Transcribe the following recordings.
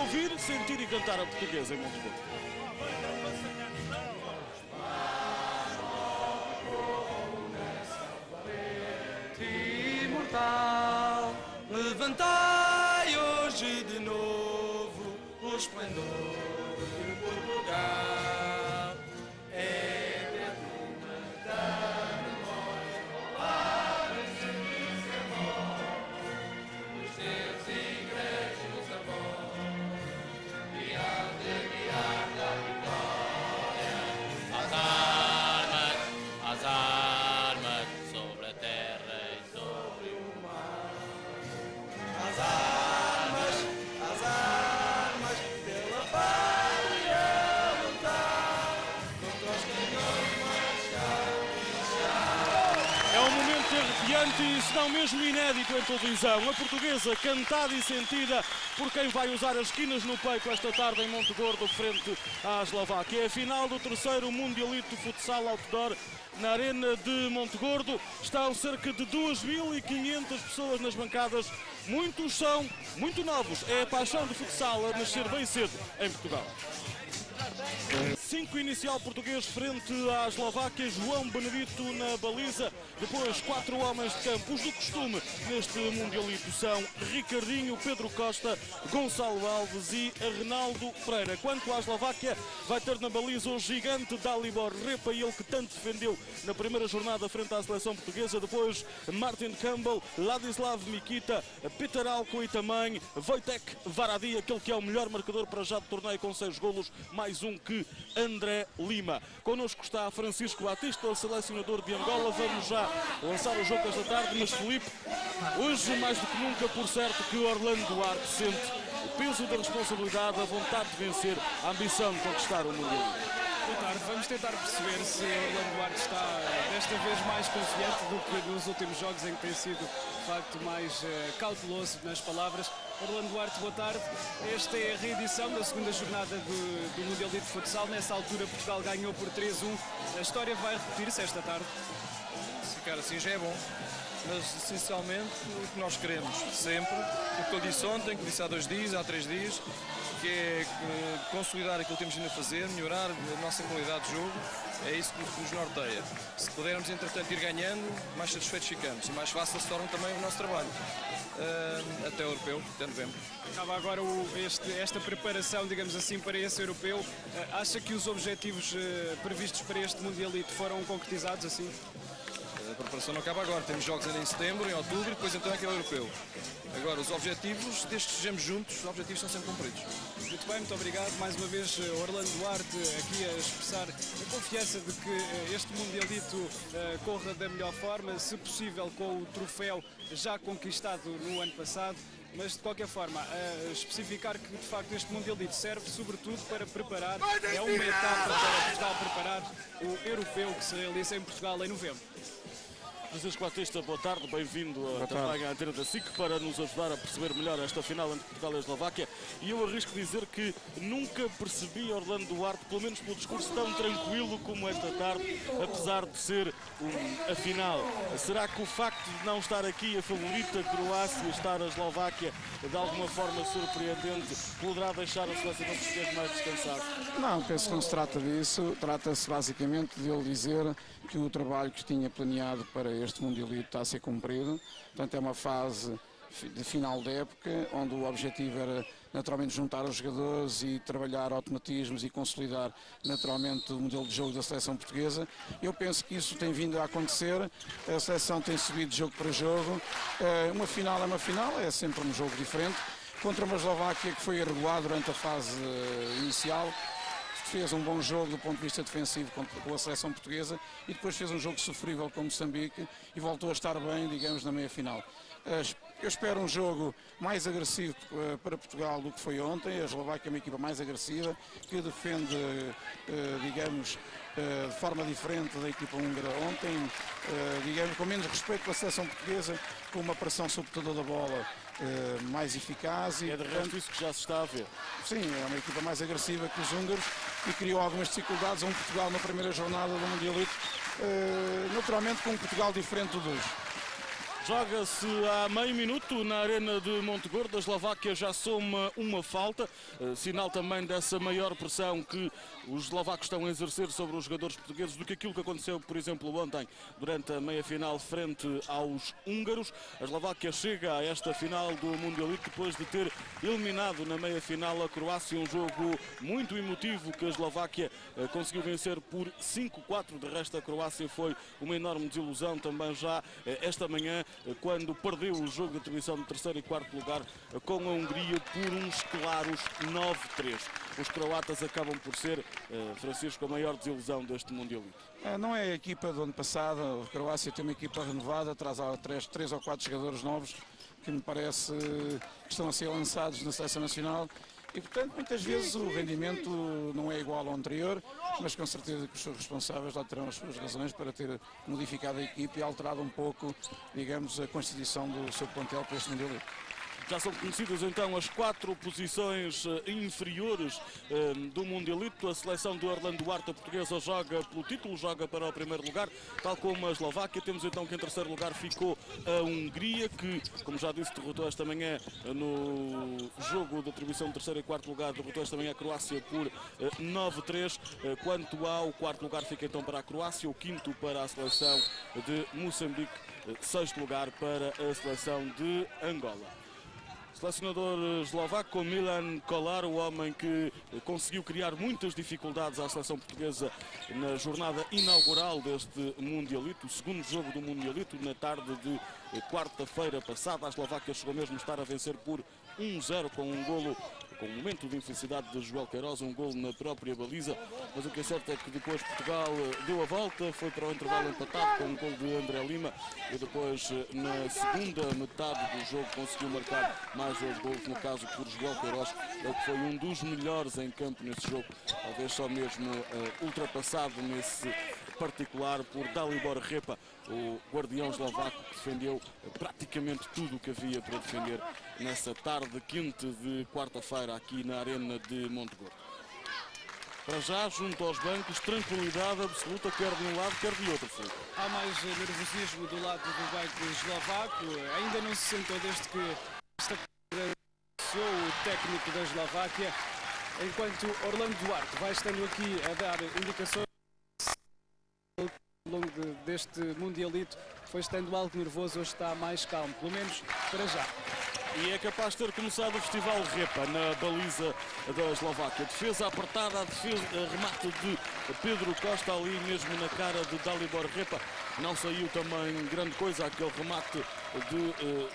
ouvir, sentir e cantar a portuguesa em Montegordo. Imortal, levantai hoje de novo o esplendor de Portugal. É perfume da memória, palavras de amor, os teus igrejas amor, e há de guiar da vitória as armas sobre a terra e sobre o mar. As armas pela pátria lutar contra os canhões marchados. É um momento arrepiante e, se não mesmo inédito em televisão. A portuguesa cantada e sentida por quem vai usar as esquinas no peito esta tarde em Montegordo, frente à Eslováquia. É a final do terceiro Mundialito de Futsal Outdoor na Arena de Montegordo. Estão cerca de 2.500 pessoas nas bancadas. Muitos são muito novos. É a paixão do futsal a nascer bem cedo em Portugal. 5 inicial português frente à Eslováquia, João Benedito na baliza, depois 4 homens de campo, os do costume neste Mundialito são Ricardinho, Pedro Costa, Gonçalo Alves e Arnaldo Pereira. Quanto à Eslováquia, vai ter na baliza o gigante Dalibor Repa, ele que tanto defendeu na primeira jornada frente à seleção portuguesa, depois Martin Campbell, Ladislav Mikita, Peter Alco e também Wojtek Varadi, aquele que é o melhor marcador para já do torneio com 6 golos, mais um que André Lima. Connosco está Francisco Batista, selecionador de Angola. Vamos já lançar o jogo esta tarde, mas Filipe, hoje mais do que nunca, por certo que Orlando Duarte sente o peso da responsabilidade, a vontade de vencer, a ambição de conquistar o Mundial. Boa tarde, vamos tentar perceber se Orlando Duarte está desta vez mais confiante do que nos últimos jogos em que tem sido de facto mais cauteloso nas palavras. Orlando Duarte, boa tarde. Esta é a reedição da segunda jornada do Mundialito de Futsal. Nessa altura Portugal ganhou por 3-1. A história vai repetir-se esta tarde? Se ficar assim já é bom, mas essencialmente o que nós queremos sempre, o que eu disse ontem, que disse há 2 dias, há 3 dias, que é consolidar aquilo que temos vindo a fazer, melhorar a nossa qualidade de jogo, é isso que nos norteia. Se pudermos, entretanto, ir ganhando, mais satisfeitos ficamos e mais fácil se torna também o nosso trabalho, até o europeu, até novembro. Acaba agora esta preparação, digamos assim, para esse europeu. Acha que os objetivos previstos para este Mundialito foram concretizados assim? A preparação não acaba agora, temos jogos ainda em setembro, em outubro, e depois então é que é o europeu. Agora, os objetivos, desde que estejamos juntos, os objetivos são sempre cumpridos. Muito bem, muito obrigado. Mais uma vez, Orlando Duarte aqui a expressar a confiança de que este Mundialito corra da melhor forma, se possível com o troféu já conquistado no ano passado. Mas, de qualquer forma, a especificar que, de facto, este Mundialito serve, sobretudo, para preparar, é uma etapa para Portugal preparar o europeu que se realiza em Portugal em novembro. Francisco Batista, boa tarde, bem-vindo também à antena da SIC para nos ajudar a perceber melhor esta final entre Portugal e a Eslováquia. E eu arrisco dizer que nunca percebi Orlando Duarte, pelo menos pelo discurso, tão tranquilo como esta tarde, apesar de ser a final. Será que o facto de não estar aqui a favorita Croácia, estar a Eslováquia de alguma forma surpreendente, poderá deixar a seleção portuguesa mais descansada? Não, penso que não se trata disso. Trata-se basicamente de ele dizer que o trabalho que tinha planeado para este Mundialito está a ser cumprido. Portanto, é uma fase de final de época, onde o objetivo era naturalmente juntar os jogadores e trabalhar automatismos e consolidar naturalmente o modelo de jogo da seleção portuguesa. Eu penso que isso tem vindo a acontecer, a seleção tem subido de jogo para jogo. Uma final é uma final, é sempre um jogo diferente. Contra uma Eslováquia que foi irregular durante a fase inicial, fez um bom jogo do ponto de vista defensivo com a seleção portuguesa e depois fez um jogo sofrível com Moçambique e voltou a estar bem, digamos, na meia-final. Eu espero um jogo mais agressivo para Portugal do que foi ontem. A Eslováquia é uma equipa mais agressiva, que defende, digamos, de forma diferente da equipa húngara ontem, digamos, com menos respeito pela seleção portuguesa, com uma pressão sobre toda a bola mais eficaz. E é de resto isso que já se está a ver. Sim, é uma equipa mais agressiva que os húngaros e criou algumas dificuldades a um Portugal na primeira jornada do Mundialito, naturalmente com um Portugal diferente dos. Joga-se há meio minuto na Arena de Montegordo. A Eslováquia já soma uma falta, sinal também dessa maior pressão que os eslovacos estão a exercer sobre os jogadores portugueses do que aquilo que aconteceu, por exemplo, ontem durante a meia-final frente aos húngaros. A Eslováquia chega a esta final do Mundialito depois de ter eliminado na meia-final a Croácia, um jogo muito emotivo que a Eslováquia conseguiu vencer por 5-4. De resto, a Croácia foi uma enorme desilusão também já esta manhã, quando perdeu o jogo de atribuição de terceiro e quarto lugar com a Hungria por uns claros 9-3. Os croatas acabam por ser, Francisco, a maior desilusão deste Mundialito. Não é a equipa do ano passado. A Croácia tem uma equipa renovada, traz três ou quatro jogadores novos que me parece que estão a ser lançados na seleção nacional. E, portanto, muitas vezes o rendimento não é igual ao anterior, mas com certeza que os seus responsáveis lá terão as suas razões para ter modificado a equipe e alterado um pouco, digamos, a constituição do seu plantel para este Mundialito. Já são conhecidas então as 4 posições inferiores do Mundialito. A seleção de Orlando Duarte, a portuguesa, joga pelo título, joga para o primeiro lugar, tal como a Eslováquia. Temos então que em terceiro lugar ficou a Hungria, que, como já disse, derrotou esta manhã no jogo de atribuição de terceiro e quarto lugar, derrotou esta manhã a Croácia por 9-3. Quanto ao quarto lugar, fica então para a Croácia, o quinto para a seleção de Moçambique, sexto lugar para a seleção de Angola. Selecionador eslovaco Milan Kolar, o homem que conseguiu criar muitas dificuldades à seleção portuguesa na jornada inaugural deste Mundialito, o segundo jogo do Mundialito, na tarde de quarta-feira passada. A Eslováquia chegou mesmo a estar a vencer por 1-0 com um golo, com um momento de infelicidade de Joel Queiroz, um golo na própria baliza, mas o que é certo é que depois Portugal deu a volta, foi para o intervalo empatado com um golo de André Lima e depois na segunda metade do jogo conseguiu marcar mais 2 golos, no caso por Joel Queiroz, ele que foi um dos melhores em campo nesse jogo, talvez só mesmo ultrapassado nesse particular por Dalibor Repa, o guardião eslovaco que defendeu praticamente tudo o que havia para defender nessa tarde quente de quarta-feira aqui na Arena de Montegordo. Para já, junto aos bancos, tranquilidade absoluta, quer de um lado, quer de outro. Há mais nervosismo do lado do banco eslovaco, ainda não se sentou desde que o técnico da Eslováquia, enquanto Orlando Duarte vai estando aqui a dar indicações ao longo deste Mundialito, foi estando algo nervoso, hoje está mais calmo, pelo menos para já. E é capaz de ter começado o Festival Repa na baliza da Eslováquia. Defesa apertada, remate de Pedro Costa ali mesmo na cara de Dalibor Repa. Não saiu também grande coisa aquele remate de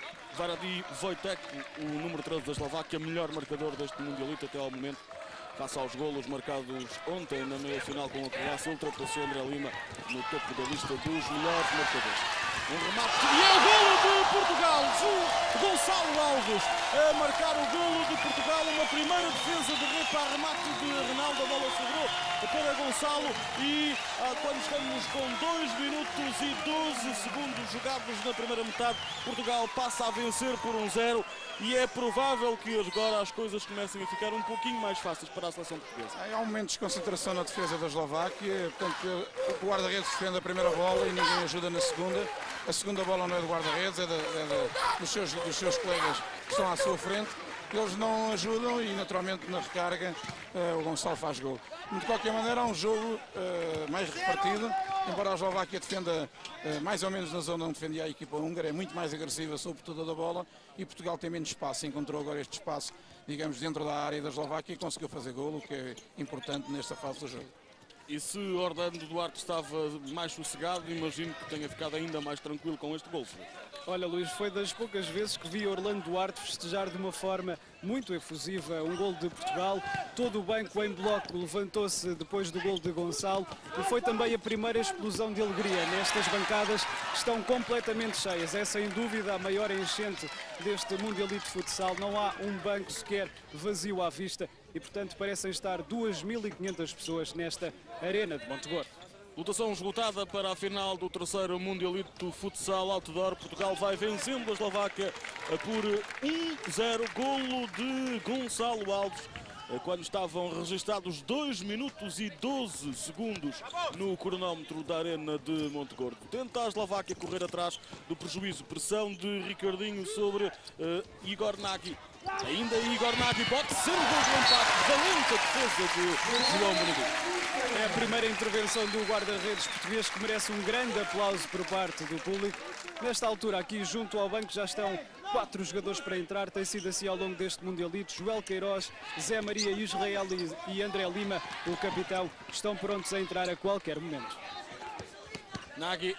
Varadi Wojtek, o número 13 da Eslováquia, melhor marcador deste Mundialito até ao momento. Face aos golos marcados ontem na meia-final com a Croácia, ultrapassou André Lima no topo da lista dos melhores marcadores. Um remate e é o golo de Portugal, Gonçalo Alves a marcar o golo de Portugal, uma primeira defesa de Repa, remate de Ronaldo, a bola sobrou para Gonçalo e quando estamos com 2 minutos e 12 segundos jogados na primeira metade, Portugal passa a vencer por 1-0 e é provável que agora as coisas comecem a ficar um pouquinho mais fáceis para a seleção portuguesa. Há um momento de desconcentração na defesa da Eslováquia, portanto o guarda-redes defende a primeira bola e ninguém ajuda na segunda. A segunda bola não é do guarda-redes, é dos seus colegas que estão à sua frente. Eles não ajudam e, naturalmente, na recarga, o Gonçalo faz gol. De qualquer maneira, há um jogo mais repartido, embora a Eslováquia defenda mais ou menos na zona onde defendia a equipa húngara, é muito mais agressiva sobre toda a bola e Portugal tem menos espaço. Encontrou agora este espaço, digamos, dentro da área da Eslováquia e conseguiu fazer gol, o que é importante nesta fase do jogo. E se Orlando Duarte estava mais sossegado, imagino que tenha ficado ainda mais tranquilo com este gol. Olha, Luís, foi das poucas vezes que vi Orlando Duarte festejar de uma forma muito efusiva um gol de Portugal. Todo o banco em bloco levantou-se depois do gol de Gonçalo e foi também a primeira explosão de alegria nestas bancadas que estão completamente cheias. É sem dúvida a maior enchente deste Mundialito de Futsal. Não há um banco sequer vazio à vista e, portanto, parecem estar 2.500 pessoas nesta Arena de Montegordo. Lutação esgotada para a final do terceiro Mundialito Futsal Outdoor. Portugal vai vencendo a Eslováquia por 1-0. Golo de Gonçalo Alves. quando estavam registados 2 minutos e 12 segundos no cronómetro da Arena de Montegordo. Tenta a Eslováquia correr atrás do prejuízo. Pressão de Ricardinho sobre Igor Nagy. Ainda Igor Nagy pode ser o gol do empate. Valente a defesa de João Benedito. É a primeira intervenção do guarda-redes português que merece um grande aplauso por parte do público. Nesta altura, aqui junto ao banco, já estão 4 jogadores para entrar. Tem sido assim ao longo deste Mundialito. Joel Queiroz, Zé Maria, Israel e André Lima, o capitão, estão prontos a entrar a qualquer momento. Nagy.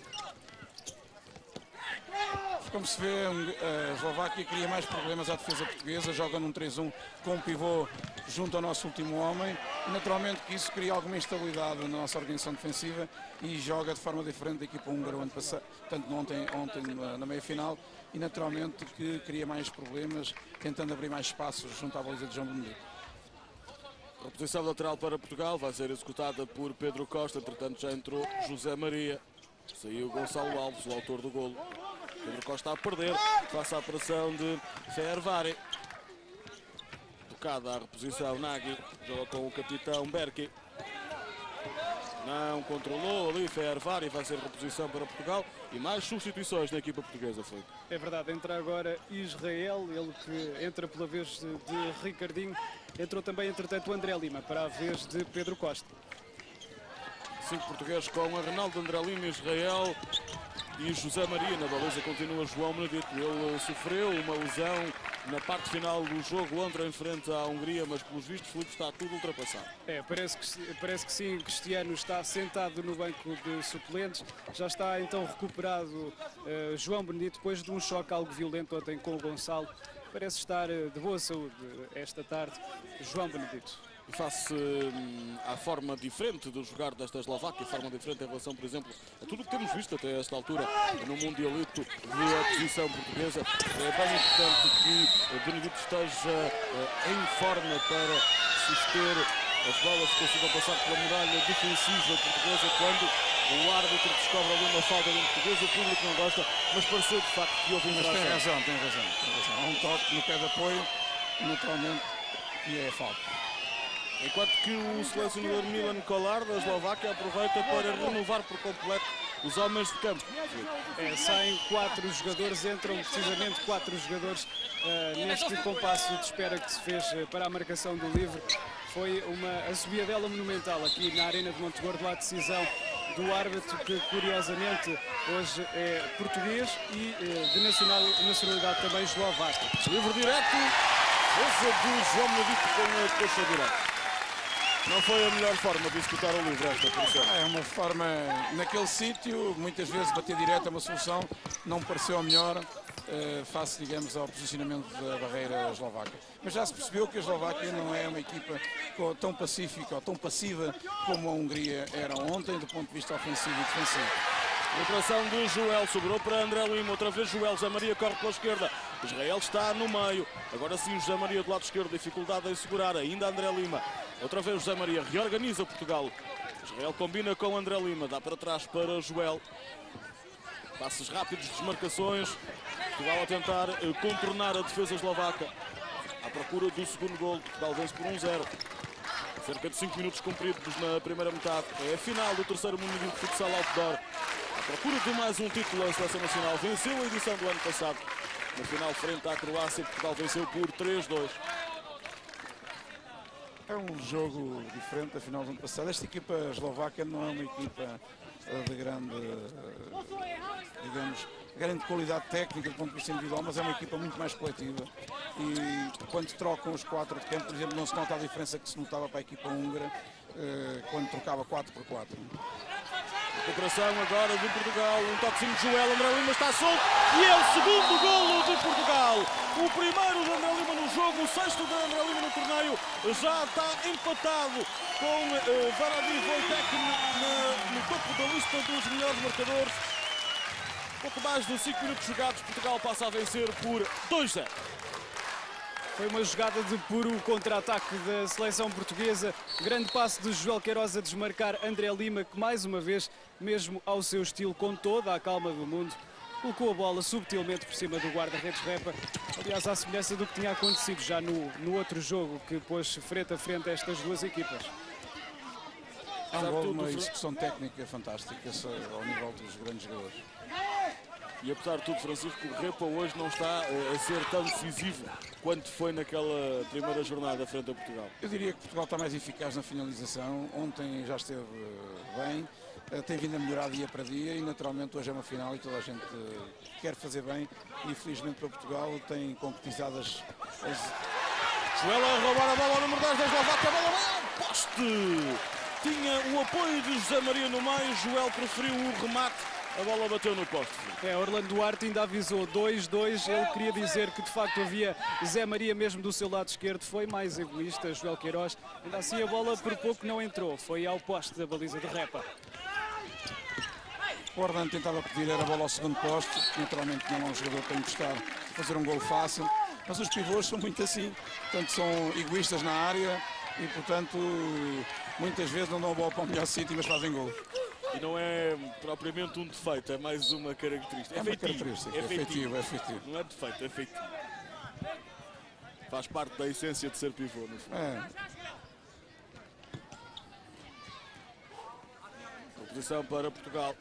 Como se vê, a Eslováquia cria mais problemas à defesa portuguesa, joga num 3-1 com um pivô junto ao nosso último homem. E naturalmente que isso cria alguma instabilidade na nossa organização defensiva e joga de forma diferente da equipa húngara o ano passado, tanto ontem na meia-final, e naturalmente que cria mais problemas, tentando abrir mais espaços junto à baliza de João Benedito. Reposição lateral para Portugal, vai ser executada por Pedro Costa, entretanto já entrou José Maria. Saiu Gonçalo Alves, o autor do golo. Pedro Costa a perder, face à pressão de Fehervari. Tocada a reposição, Nagy joga com o capitão Berki. Não controlou ali Fehervari, vai ser reposição para Portugal e mais substituições na equipa portuguesa. Foi. É verdade, entra agora Israel, ele que entra pela vez de Ricardinho. Entrou também, entretanto, o André Lima para a vez de Pedro Costa. 5 portugueses com a Reinaldo, André Lima, Israel e José Maria. Na baliza continua João Benedito. Ele sofreu uma lesão na parte final do jogo ontem em frente à Hungria, mas pelos vistos, Filipe, está tudo ultrapassado. Parece que sim, Cristiano está sentado no banco de suplentes. Já está então recuperado João Benedito depois de um choque algo violento ontem com o Gonçalo. Parece estar de boa saúde esta tarde João Benedito. Face à forma diferente de jogar desta Eslováquia, forma diferente em relação, por exemplo, a tudo o que temos visto até esta altura no Mundialito de posição portuguesa. É bem importante que Benedito esteja em forma para suster as bolas que consigam passar pela muralha defensiva portuguesa. Quando o árbitro descobre ali uma falta de português, o público não gosta, mas pareceu de facto que houve infração. Tem razão. Há um toque no pé de apoio, naturalmente, e é falta. Enquanto que o selecionador Milan Kolar da Eslováquia aproveita para renovar por completo os homens de campo. Saem 4 jogadores, entram precisamente 4 jogadores neste compasso de espera que se fez para a marcação do livre. Foi uma assobiadela monumental aqui na Arena de Montegordo, a decisão do árbitro, que curiosamente hoje é português e de nacionalidade também eslovaca. Livre direto, defesa de João Benedito com a coxa direita. Não foi a melhor forma de executar o livre esta, por exemplo. É uma forma, naquele sítio, muitas vezes bater direto é uma solução, não me pareceu a melhor, face, digamos, ao posicionamento da barreira eslovaca. Mas já se percebeu que a Eslováquia não é uma equipa tão pacífica ou tão passiva como a Hungria era ontem, do ponto de vista ofensivo e defensivo. Recuperação de Joel, sobrou para André Lima, outra vez Joel, José Maria corre pela esquerda, Israel está no meio, agora sim José Maria do lado esquerdo, dificuldade em segurar, ainda André Lima, outra vez José Maria, reorganiza Portugal, Israel combina com André Lima, dá para trás para Joel, passes rápidos, desmarcações, Portugal a tentar contornar a defesa eslovaca, à procura do segundo gol, Portugal vence por 1-0. Cerca de 5 minutos cumpridos na primeira metade. É a final do terceiro Mundial de Futsal Outdoor. À procura de mais um título, a Seleção Nacional venceu a edição do ano passado. Na final, frente à Croácia, Portugal venceu por 3-2. É um jogo diferente da final do ano passado. Esta equipa eslovaca não é uma equipa de grande, digamos, grande qualidade técnica do ponto de vista individual, mas é uma equipa muito mais coletiva. E quando trocam os 4 de campo, por exemplo, não se nota a diferença que se notava para a equipa húngara quando trocava 4x4. Recuperação agora de Portugal, um toquezinho de Joel, André Lima está solto e é o segundo golo de Portugal. O primeiro de André Lima no jogo, o sexto de André Lima no torneio, já está empatado com Varadi Wojtek no topo da lista dos melhores marcadores. Pouco mais de 5 minutos jogados, Portugal passa a vencer por 2-0. Foi uma jogada de puro contra-ataque da seleção portuguesa. Grande passe de Joel Queiroz a desmarcar André Lima, que mais uma vez, mesmo ao seu estilo, com toda a calma do mundo, colocou a bola subtilmente por cima do guarda-redes Repa. Aliás, à semelhança do que tinha acontecido já no outro jogo, que pôs frente a frente estas duas equipas. É um gol, uma execução técnica fantástica ao nível dos grandes jogadores. E apesar de tudo, Francisco, o Repa hoje não está a ser tão decisivo quanto foi naquela primeira jornada frente a Portugal. Eu diria que Portugal está mais eficaz na finalização. Ontem já esteve bem, tem vindo a melhorar dia para dia e naturalmente hoje é uma final e toda a gente quer fazer bem e felizmente para Portugal tem concretizado as... Joel a roubar a bola ao número 10 da Eslováquia, a bola vai ao poste! Tinha o apoio de José Maria no meio, Joel preferiu o remate, a bola bateu no poste. Orlando Duarte ainda avisou 2-2, ele queria dizer que de facto havia Zé Maria mesmo do seu lado esquerdo, foi mais egoísta Joel Queiroz, ainda assim a bola por pouco não entrou, foi ao poste da baliza de Repa. O Orlando tentava pedir a bola ao segundo poste, naturalmente não é um jogador que tem gostado de fazer um gol fácil, mas os pivôs são muito assim, portanto são egoístas na área e portanto muitas vezes não dão a bola para o melhor sítio, mas fazem gol. E não é propriamente um defeito, é mais uma característica. É uma característica, é efetivo. Não é defeito, é efetivo. Faz parte da essência de ser pivô, no fundo. Posição para Portugal.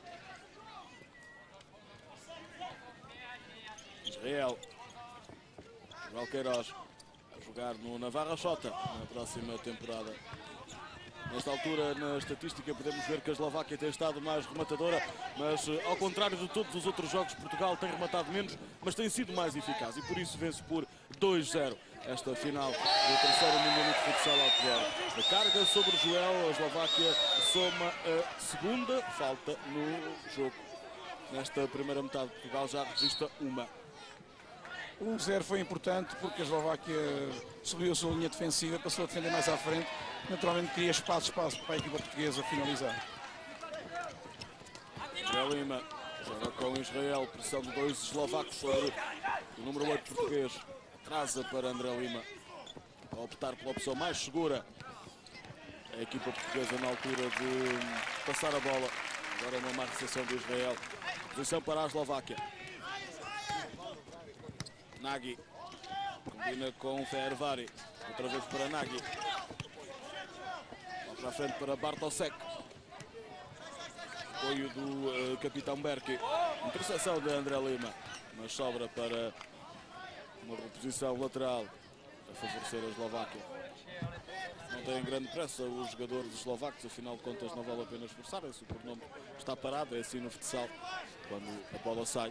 Israel. Joel Queiroz a jogar no Navarra Xota na próxima temporada. Nesta altura, na estatística, podemos ver que a Eslováquia tem estado mais rematadora, mas ao contrário de todos os outros jogos, Portugal tem rematado menos, mas tem sido mais eficaz e por isso vence por 2-0 esta final do terceiro Mundial de Futsal Outdoor. A carga sobre Joel, a Eslováquia soma a segunda falta no jogo. Nesta primeira metade, Portugal já registra uma. 1-0 foi importante porque a Eslováquia subiu a sua linha defensiva, passou a defender mais à frente, naturalmente cria espaço para a equipa portuguesa finalizar. André Lima joga com Israel, pressão de dois eslovacos sobre o número 8 português. Atrasa para André Lima, a optar pela opção mais segura. A equipa portuguesa na altura de passar a bola. Agora uma má recepção de Israel. Posição para a Eslováquia. Nagy combina com Fervari, outra vez para Nagy, lá para a frente para Bartosek, apoio do capitão Berki, interseção de André Lima, mas sobra para uma reposição lateral a favorecer a Eslováquia. Não têm grande pressa os jogadores eslovacos, afinal de contas não vale a pena esforçarem-se, o cronómetro está parado, é assim no futsal, quando a bola sai.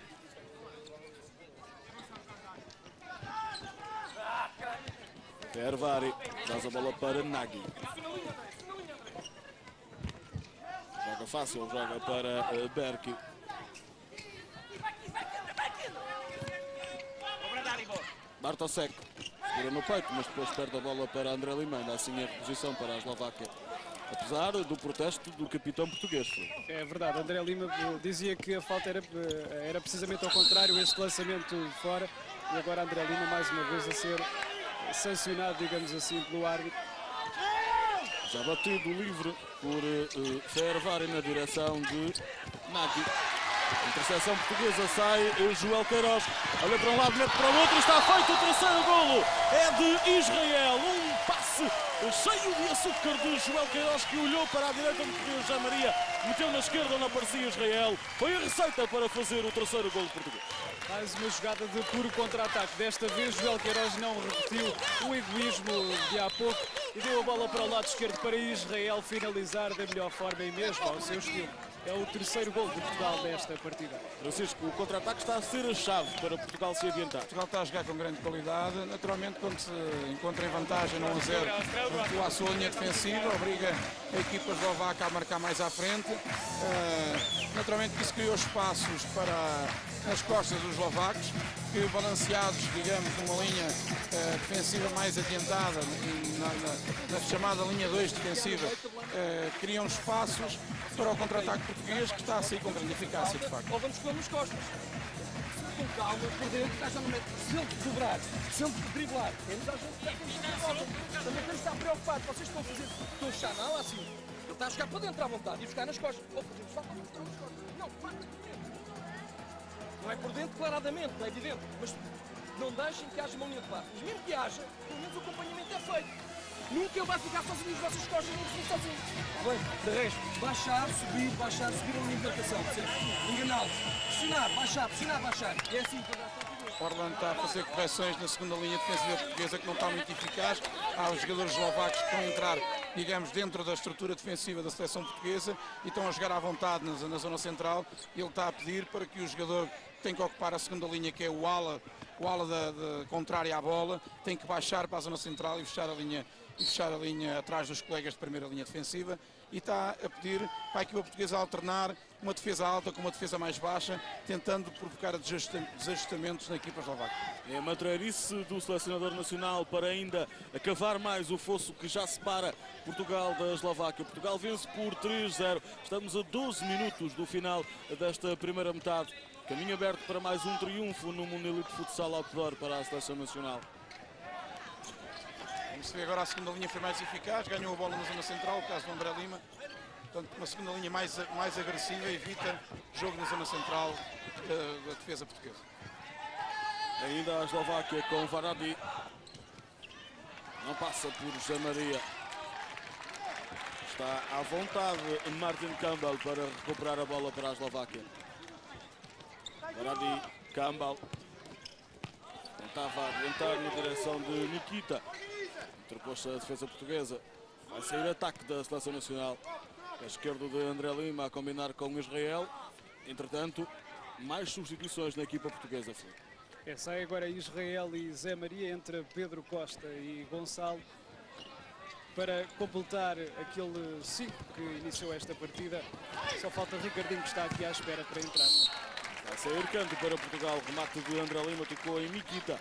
Fervari traz a bola para Nagy. Joga fácil, joga para Berki. Bartosek segura no peito, mas depois perde a bola para André Lima. Ainda assim é reposição para a Eslováquia, apesar do protesto do capitão português. É verdade, André Lima dizia que a falta era precisamente ao contrário, este lançamento fora, e agora André Lima mais uma vez a ser sancionado, digamos assim, pelo árbitro. Já batido livre por Fervari na direção de Nagy. Interseção portuguesa, sai Joel Queiroz. Olha para um lado, mete para o outro, está feito o terceiro golo. É de Israel, um passe cheio de açúcar de Joel Queiroz, que olhou para a direita onde queria José Maria, meteu na esquerda onde aparecia Israel. Foi a receita para fazer o terceiro golo português. Mais uma jogada de puro contra-ataque. Desta vez Joel Queiroz não repetiu o egoísmo de há pouco e deu a bola para o lado esquerdo para Israel finalizar da melhor forma e mesmo ao seu estilo. É o terceiro gol de Portugal nesta partida. Francisco, o contra-ataque está a ser a chave para Portugal se adiantar. Portugal está a jogar com grande qualidade. Naturalmente, quando se encontra em vantagem 1-0, recua a sua linha defensiva, obriga a equipa eslovaca a marcar mais à frente. Naturalmente, isso criou espaços nas costas dos eslovacos, que balanceados, digamos, numa linha defensiva mais adiantada e na chamada linha 2 defensiva, criam espaços para o contra-ataque português, que está a sair com grande eficácia, de facto. Ou vamos pelas costas. Com calma, por dentro, está no momento. Se ele dobrar, se ele driblar, temos a gente também temos de estar preocupados. Vocês estão a fazer, estão a fechar, não, assim. Ele está a jogar para dentro à vontade e buscar nas costas. Ou fazemos falta, ou buscar nas costas. Não, falta. Não é por dentro, declaradamente, não é evidente. Mas não deixem que haja uma linha de passe. Mas mesmo que haja, pelo menos o acompanhamento é feito. Nunca ele vai ficar sozinho, os vossos costas não ficam sozinhos. Bem, de resto, baixar, subir a linha de marcação. Enganá-los. Pressionar, baixar. E é assim que vai dar. Orlando está a fazer correções na segunda linha defensiva portuguesa que não está muito eficaz. Há os jogadores eslovacos que estão a entrar, digamos, dentro da estrutura defensiva da seleção portuguesa e estão a jogar à vontade na zona central. Ele está a pedir para que o jogador que tem que ocupar a segunda linha, que é o ala contrária à bola, tem que baixar para a zona central e fechar a linha atrás dos colegas de primeira linha defensiva, e está a pedir para a equipa portuguesa alternar uma defesa alta com uma defesa mais baixa, tentando provocar desajustamentos na equipa eslovaca. É a matreirice do selecionador nacional para ainda cavar mais o fosso que já separa Portugal da Eslováquia. Portugal vence por 3-0. Estamos a 12 minutos do final desta primeira metade. Caminho aberto para mais um triunfo no Mundialito de Futsal Outdoor para a seleção nacional. Como se vê agora, a segunda linha foi mais eficaz, ganhou a bola na zona central, o caso do André Lima. Portanto, uma segunda linha mais agressiva evita jogo na zona central da defesa portuguesa. Ainda a Eslováquia com Varadi. Não passa por José Maria. Está à vontade Martin Campbell para recuperar a bola para a Eslováquia. Varadi, Campbell. Tentava adiantar na direção de Nikita. Interpôs-se a defesa portuguesa. Vai sair ataque da seleção nacional. A esquerda de André Lima a combinar com Israel. Entretanto, mais substituições na equipa portuguesa. Sai agora Israel e Zé Maria, entra Pedro Costa e Gonçalo para completar aquele 5 que iniciou esta partida. Só falta Ricardinho, que está aqui à espera para entrar. Vai sair canto para Portugal. Remate de André Lima, tocou em Nikita.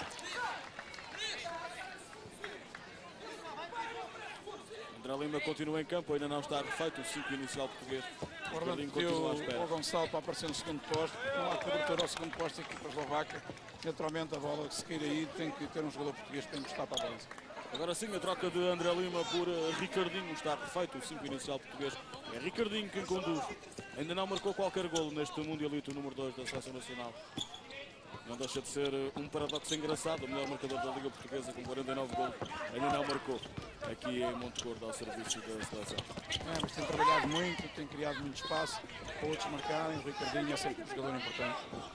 André Lima continua em campo, ainda não está refeito o 5 inicial português. Orlando pediu o Gonçalo para aparecer no segundo posto. Não há cobertura ao segundo posto aqui para a Eslováquia. Naturalmente, a bola que se queira ir tem que ter um jogador português para encostar para a baliza. Agora sim, a troca de André Lima por Ricardinho. Está perfeito o 5 inicial português. É Ricardinho quem conduz. Ainda não marcou qualquer golo neste Mundialito número 2 da Seleção Nacional. Não deixa de ser um paradoxo engraçado. O melhor marcador da Liga Portuguesa com 49 golos ainda não marcou aqui em Monte Gordo ao serviço da seleção. Mas tem trabalhado muito, tem criado muito espaço para outros marcarem. O Ricardinho é sempre um jogador importante.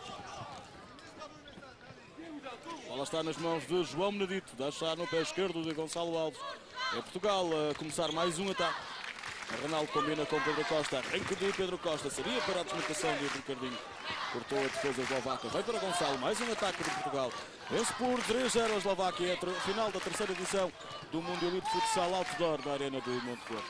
A bola está nas mãos de João Benedito. Deixa no pé esquerdo de Gonçalo Alves. É Portugal a começar mais um ataque. A Ronaldo combina com Pedro Costa. Arranque de Pedro Costa. Seria para a desmarcação de Ricardinho. Cortou a defesa eslovaca. Vai para Gonçalo. Mais um ataque de Portugal. Vence por 3-0 a Eslováquia. É a final da terceira edição do Mundialito de Futsal Outdoor da Arena do Monte Gordo.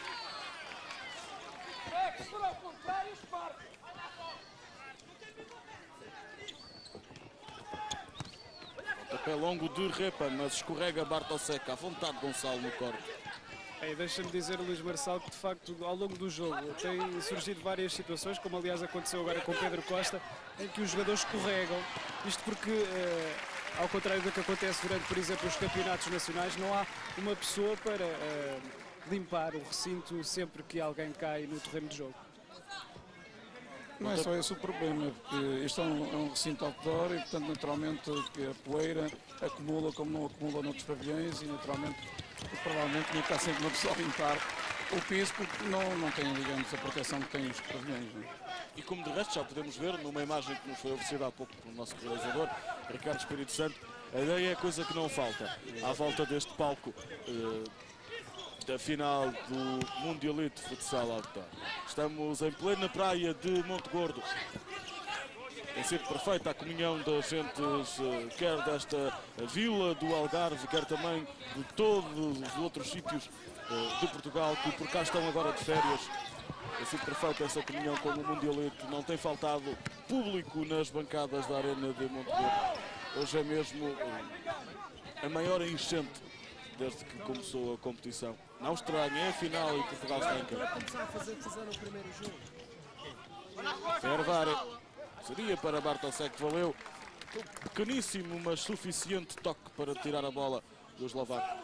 Pé longo de Repa, mas escorrega Bartosek. À vontade Gonçalo no corte. Deixa-me dizer, Luís Marçal, que de facto ao longo do jogo tem surgido várias situações, como aliás aconteceu agora com Pedro Costa, em que os jogadores escorregam. Isto porque, ao contrário do que acontece durante, por exemplo, os campeonatos nacionais, não há uma pessoa para limpar o recinto sempre que alguém cai no terreno de jogo. Não é só esse o problema, porque este é um recinto outdoor e, portanto, naturalmente que a poeira acumula como não acumula noutros pavilhões e, naturalmente, provavelmente tinha que estar sempre uma pessoa a limpar o piso porque não tem, digamos, a proteção que têm os pavilhões. Não é? E como de resto já podemos ver numa imagem que nos foi oferecida há pouco pelo nosso realizador, Ricardo Espírito Santo, a ideia é a coisa que não falta à volta deste palco da final do Mundialito de Futsal Outdoor. Estamos em plena praia de Monte Gordo. Tem sido perfeita a comunhão das gentes, quer desta vila do Algarve, quer também de todos os outros sítios de Portugal que por cá estão agora de férias. Tem sido perfeita essa comunhão com o Mundialito. Não tem faltado público nas bancadas da Arena de Monte Gordo. Hoje é mesmo a maior enchente desde que começou a competição. Não estranho, é a final e Portugal está em campo. Para começar a fazer decisão no primeiro jogo. Fervari. Seria para Bartosek, valeu. Um pequeníssimo, mas suficiente toque para tirar a bola do eslovaco.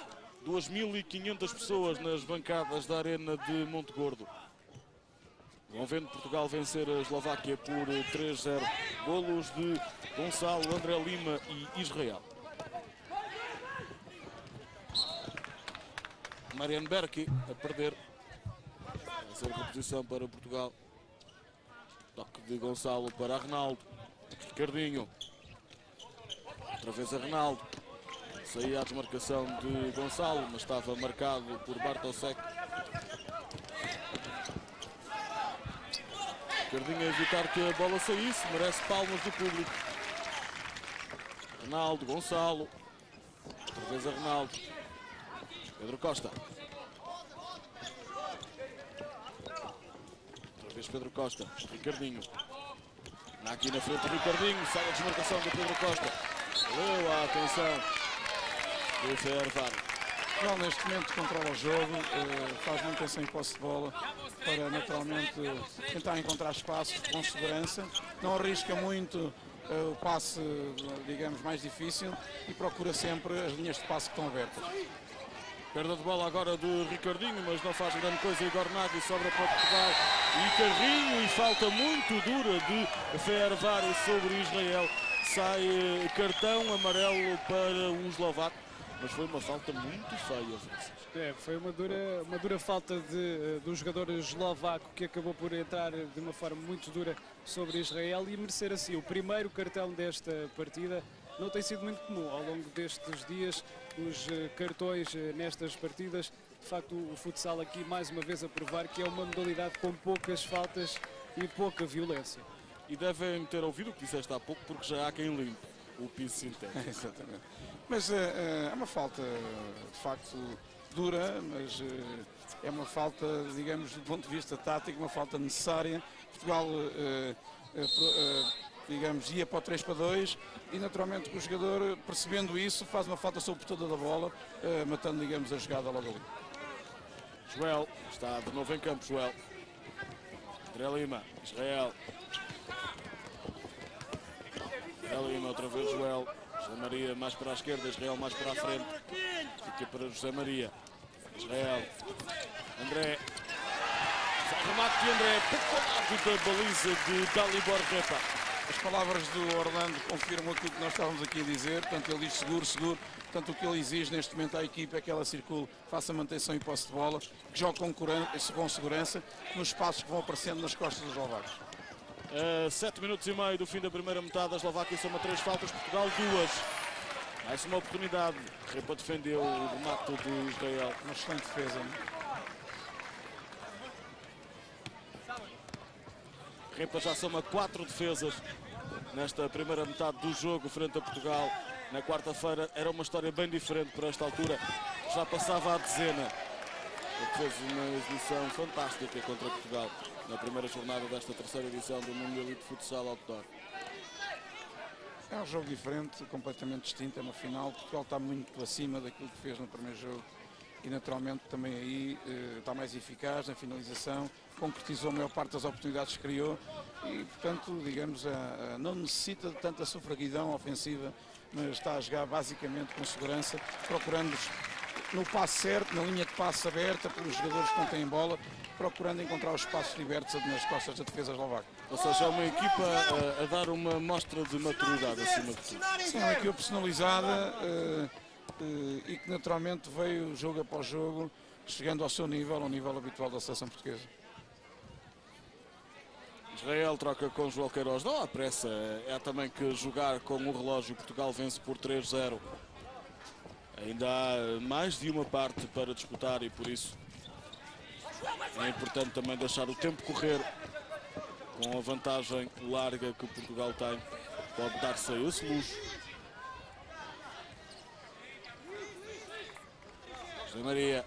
2.500 pessoas nas bancadas da Arena de Monte Gordo. Vão vendo Portugal vencer a Eslováquia por 3-0. Golos de Gonçalo, André Lima e Israel. Marian Berki a perder. Vai ser a reposição para Portugal. Toque de Gonçalo para Arnaldo. Ricardinho. Outra vez a Arnaldo. Saía a desmarcação de Gonçalo, mas estava marcado por Bartosek. Ricardinho a evitar que a bola saísse. Merece palmas do público. Arnaldo, Gonçalo. Outra vez a Arnaldo. Pedro Costa. Outra vez Pedro Costa. Ricardinho. Aqui na frente Ricardinho. Sai a desmarcação de Pedro Costa. Valeu a atenção do Fervar. Portugal neste momento controla o jogo, faz manutenção em posse de bola para naturalmente tentar encontrar espaços com segurança. Não arrisca muito o passe, digamos, mais difícil e procura sempre as linhas de passe que estão abertas. Perda de bola agora de Ricardinho, mas não faz grande coisa. Igor Nagy sobra para Portugal e Carrinho, e falta muito dura de Fervar sobre Israel. Sai cartão amarelo para um eslovaco, mas foi uma falta muito feia. Foi uma dura falta do jogador eslovaco, que acabou por entrar de uma forma muito dura sobre Israel e merecer assim o primeiro cartão desta partida. Não tem sido muito comum ao longo destes dias os cartões nestas partidas. De facto, o futsal aqui mais uma vez a provar que é uma modalidade com poucas faltas e pouca violência. E devem ter ouvido o que disseste há pouco, porque já há quem limpe o piso sintético. Exatamente. Mas é uma falta de facto dura, mas é uma falta, digamos, do ponto de vista tático, uma falta necessária. Portugal, digamos, ia para o 3-2 e naturalmente o jogador, percebendo isso, faz uma falta sobre toda da bola, matando, digamos, a jogada logo ali. Joel está de novo em campo. Joel. André Lima. Israel. André Lima, outra vez Joel. José Maria mais para a esquerda, Israel mais para a frente. Fica para José Maria. Israel. André. Remate de André, pouco ao lado da baliza de Dalibor Repa. As palavras do Orlando confirmam aquilo que nós estávamos aqui a dizer, portanto ele diz seguro, seguro. Portanto o que ele exige neste momento à equipa é que ela circule, faça manutenção e posse de bola, que jogue com segurança nos espaços que vão aparecendo nas costas dos eslovacos. 7 minutos e meio do fim da primeira metade, a Eslováquia soma 3 faltas, Portugal 2. Mais uma oportunidade. Repa defendeu o remate de Israel. Uma excelente defesa. Repa já soma 4 defesas nesta primeira metade do jogo frente a Portugal. Na quarta-feira era uma história bem diferente para esta altura. Já passava a dezena. Ele fez uma exibição fantástica contra Portugal na primeira jornada desta terceira edição do Mundialito de Futsal Outdoor. É um jogo diferente, completamente distinto, é uma final. Portugal está muito acima daquilo que fez no primeiro jogo e naturalmente também aí está mais eficaz na finalização, concretizou a maior parte das oportunidades que criou e, portanto, digamos, não necessita de tanta sufraguidão ofensiva, mas está a jogar basicamente com segurança, procurando no passe certo, na linha de passe aberta pelos jogadores que não têm bola, procurando encontrar os espaços libertos nas costas da defesa eslovaca. Ou seja, é uma equipa a dar uma mostra de maturidade acima de tudo. Sim, é uma equipa personalizada e que naturalmente veio jogo após jogo, chegando ao seu nível, ao nível habitual da seleção portuguesa. Israel troca com João Queiroz. Não há pressa, é também que jogar com o relógio. Portugal vence por 3-0. Ainda há mais de uma parte para disputar e por isso é importante também deixar o tempo correr. Com a vantagem larga que Portugal tem, pode dar-se a esse luxo. José Maria.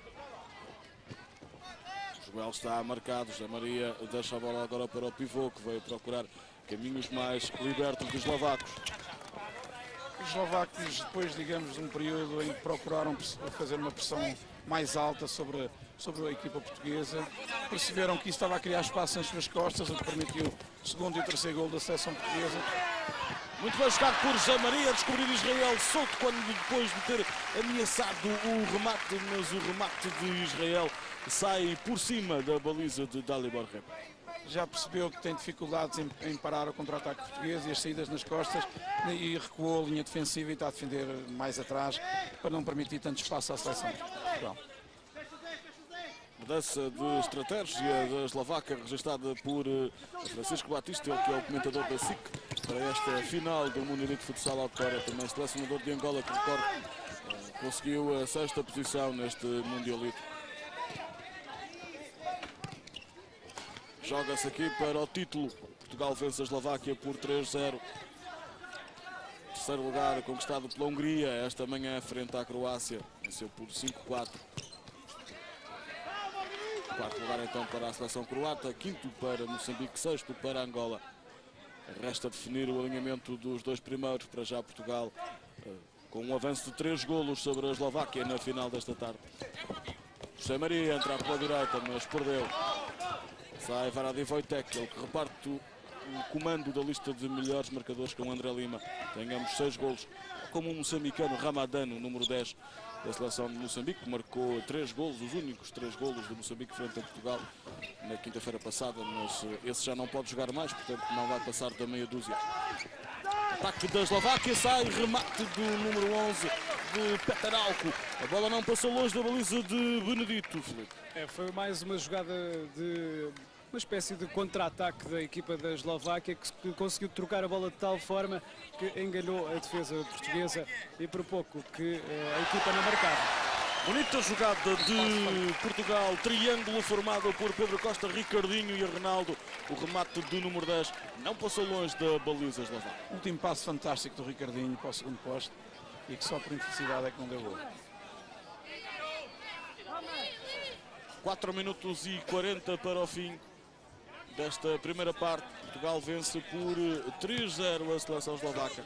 Joel está marcado. José Maria deixa a bola agora para o pivô, que veio procurar caminhos mais libertos dos eslovacos. Os eslovacos, depois, digamos, de um período em que procuraram fazer uma pressão mais alta sobre a equipa portuguesa, perceberam que isso estava a criar espaço nas suas costas, o que permitiu o segundo e o terceiro gol da seleção portuguesa. Muito bem jogado por José Maria, a descobrir Israel solto quando depois de ter ameaçado o remate, mas o remate de Israel sai por cima da baliza de Dalibor Repa. já percebeu que tem dificuldades em parar o contra-ataque português e as saídas nas costas, e recuou a linha defensiva e está a defender mais atrás para não permitir tanto espaço à seleção de Portugal. Mudança de estratégia da Eslováquia registada por Francisco Batista, ele que é o comentador da SIC para esta final do Mundialito de Futsal Outdoor, também selecionador de Angola, que recordo conseguiu a 6ª posição neste Mundialito. Joga-se aqui para o título. Portugal vence a Eslováquia por 3-0. Terceiro lugar conquistado pela Hungria esta manhã frente à Croácia, venceu por 5-4. Quarto lugar então para a seleção croata, quinto para Moçambique, sexto para Angola. Resta definir o alinhamento dos dois primeiros. Para já Portugal com um avanço de 3 golos sobre a Eslováquia na final desta tarde. José Maria entra pela direita, mas perdeu. Sai Varadin Wojtek, ele que reparte o comando da lista de melhores marcadores com André Lima. Tenhamos 6 golos, como o moçambicano Ramadano, número 10 da seleção de Moçambique, que marcou 3 golos, os únicos 3 golos de Moçambique frente a Portugal na quinta-feira passada, mas esse já não pode jogar mais, portanto não vai passar da meia dúzia. Ataque da Eslováquia, sai remate do número 11 de Petaralco. A bola não passou longe da baliza de Benedito, Filipe. Foi mais uma jogada de uma espécie de contra-ataque da equipa da Eslováquia, que conseguiu trocar a bola de tal forma que enganou a defesa portuguesa e por pouco que a equipa não marcava. Bonita jogada de Portugal, triângulo formado por Pedro Costa, Ricardinho e Arnaldo. O remate do número 10 não passou longe da baliza eslovaca. Último passo fantástico do Ricardinho para o segundo posto e que só por infelicidade é que não deu gol. 4 minutos e 40 para o fim desta primeira parte. Portugal vence por 3-0 a seleção eslovaca.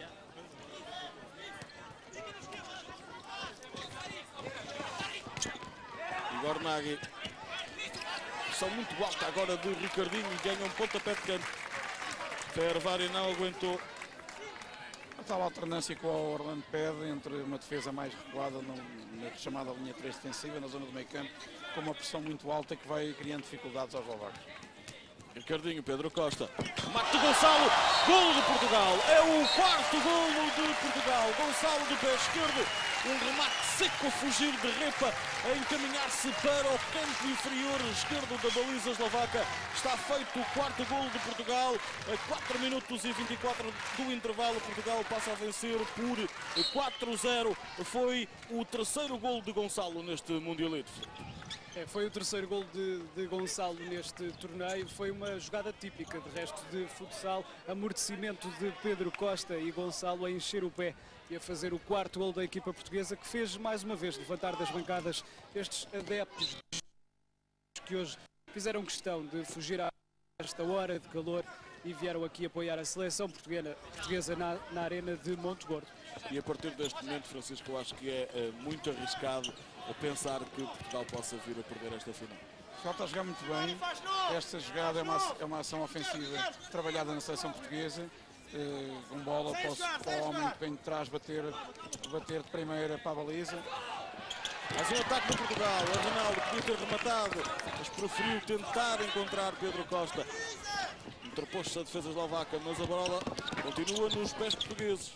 Igor Nagy. Pressão muito alta agora de Ricardinho e ganha um pontapé de canto. Fervari não aguentou. A tal alternância que o Orlando pede entre uma defesa mais recuada na chamada linha 3 defensiva, na zona do meio campo, com uma pressão muito alta que vai criando dificuldades aos eslovacos. Ricardinho, Pedro Costa, remate de Gonçalo, golo de Portugal, é o 4º golo de Portugal. Gonçalo do pé esquerdo, um remate seco a fugir de Repa, a encaminhar-se para o canto inferior esquerdo da baliza eslovaca. Está feito o 4º golo de Portugal, a 4 minutos e 24 do intervalo. Portugal passa a vencer por 4-0, foi o 3º golo de Gonçalo neste Mundialito. Foi o 3º gol de Gonçalo neste torneio. Foi uma jogada típica de resto de futsal. Amortecimento de Pedro Costa e Gonçalo a encher o pé e a fazer o 4º gol da equipa portuguesa, que fez mais uma vez levantar das bancadas estes adeptos que hoje fizeram questão de fugir a esta hora de calor e vieram aqui apoiar a seleção portuguesa na arena de Monte Gordo. E a partir deste momento, Francisco, eu acho que é muito arriscado a pensar que Portugal possa vir a perder esta final. Portugal está a jogar muito bem. Esta jogada é uma ação ofensiva trabalhada na seleção portuguesa, com bola para o homem que vem de trás bater de primeira para a baliza. Mais um ataque de Portugal. O Ronaldo podia ter rematado, mas preferiu tentar encontrar Pedro Costa. Interpôs-se a defesa eslovaca, mas a bola continua nos pés portugueses.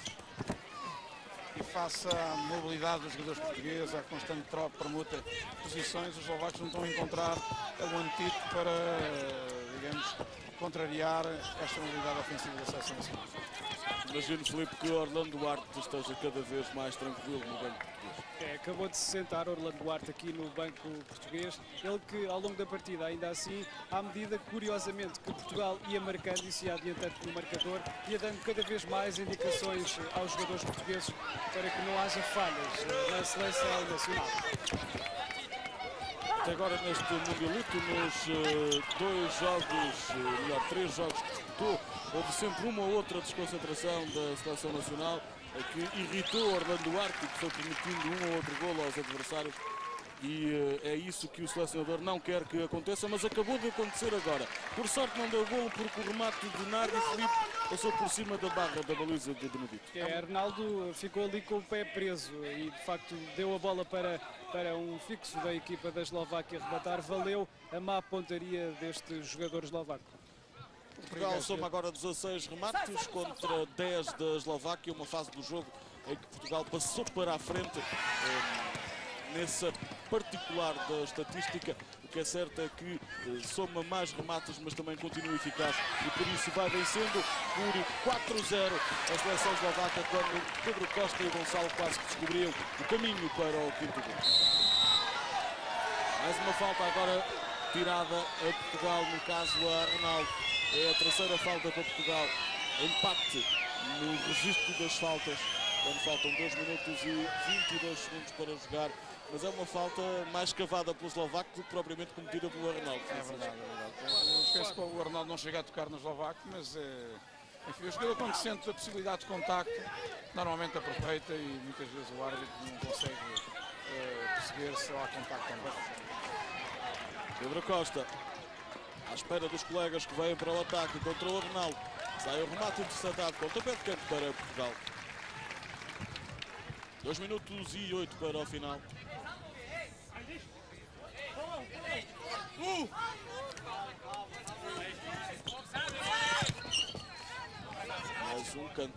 E face à mobilidade dos jogadores portugueses, à constante troca, permuta de posições, os eslovacos não estão a encontrar o antídoto para, digamos, contrariar esta mobilidade ofensiva da seleção nacional. Imagino, Filipe, que Orlando Duarte esteja cada vez mais tranquilo no banco português. Acabou de se sentar Orlando Duarte aqui no banco português. Ele que ao longo da partida, ainda assim, à medida curiosamente que Portugal ia marcando e se ia adiantando no marcador, ia dando cada vez mais indicações aos jogadores portugueses para que não haja falhas na seleção nacional. Até agora neste Mundialito, nos 3 jogos que disputou, houve sempre uma ou outra desconcentração da seleção nacional que irritou Orlando Duarte e que foi permitindo um ou outro golo aos adversários. E é isso que o selecionador não quer que aconteça, mas acabou de acontecer agora. Por sorte não deu golo porque o remate de Nardi Filipe passou por cima da barra da baliza de Benedito. Arnaldo ficou ali com o pé preso e de facto deu a bola para um fixo da equipa da Eslováquia rematar. Valeu a má pontaria deste jogador eslovaco. Portugal soma agora 16 remates contra 10 da Eslováquia, uma fase do jogo em que Portugal passou para a frente nessa particular da estatística. O que é certo é que soma mais remates, mas também continua eficaz e por isso vai vencendo por 4-0 a seleção eslovaca, quando Pedro Costa e Gonçalo quase que descobriam o caminho para o quinto gol. Mais uma falta agora tirada a Portugal, no caso a Ronaldo. É a terceira falta para Portugal. Empate no registro das faltas, quando faltam 2 minutos e 22 segundos para jogar. Mas é uma falta mais cavada pelo eslovaco do que propriamente cometida pelo Arnaldo. É verdade, é verdade. Eu penso que o Arnaldo não chega a tocar no eslovaco, mas enfim, o jogador quando sente a possibilidade de contacto, normalmente aproveita e muitas vezes o árbitro não consegue perceber se há contacto ou não. Pedro Costa, à espera dos colegas que vêm para o ataque contra o Ronaldo. Sai o remate interceptado, pontapé de canto para Portugal. 2 minutos e 8 para o final. Mais um canto.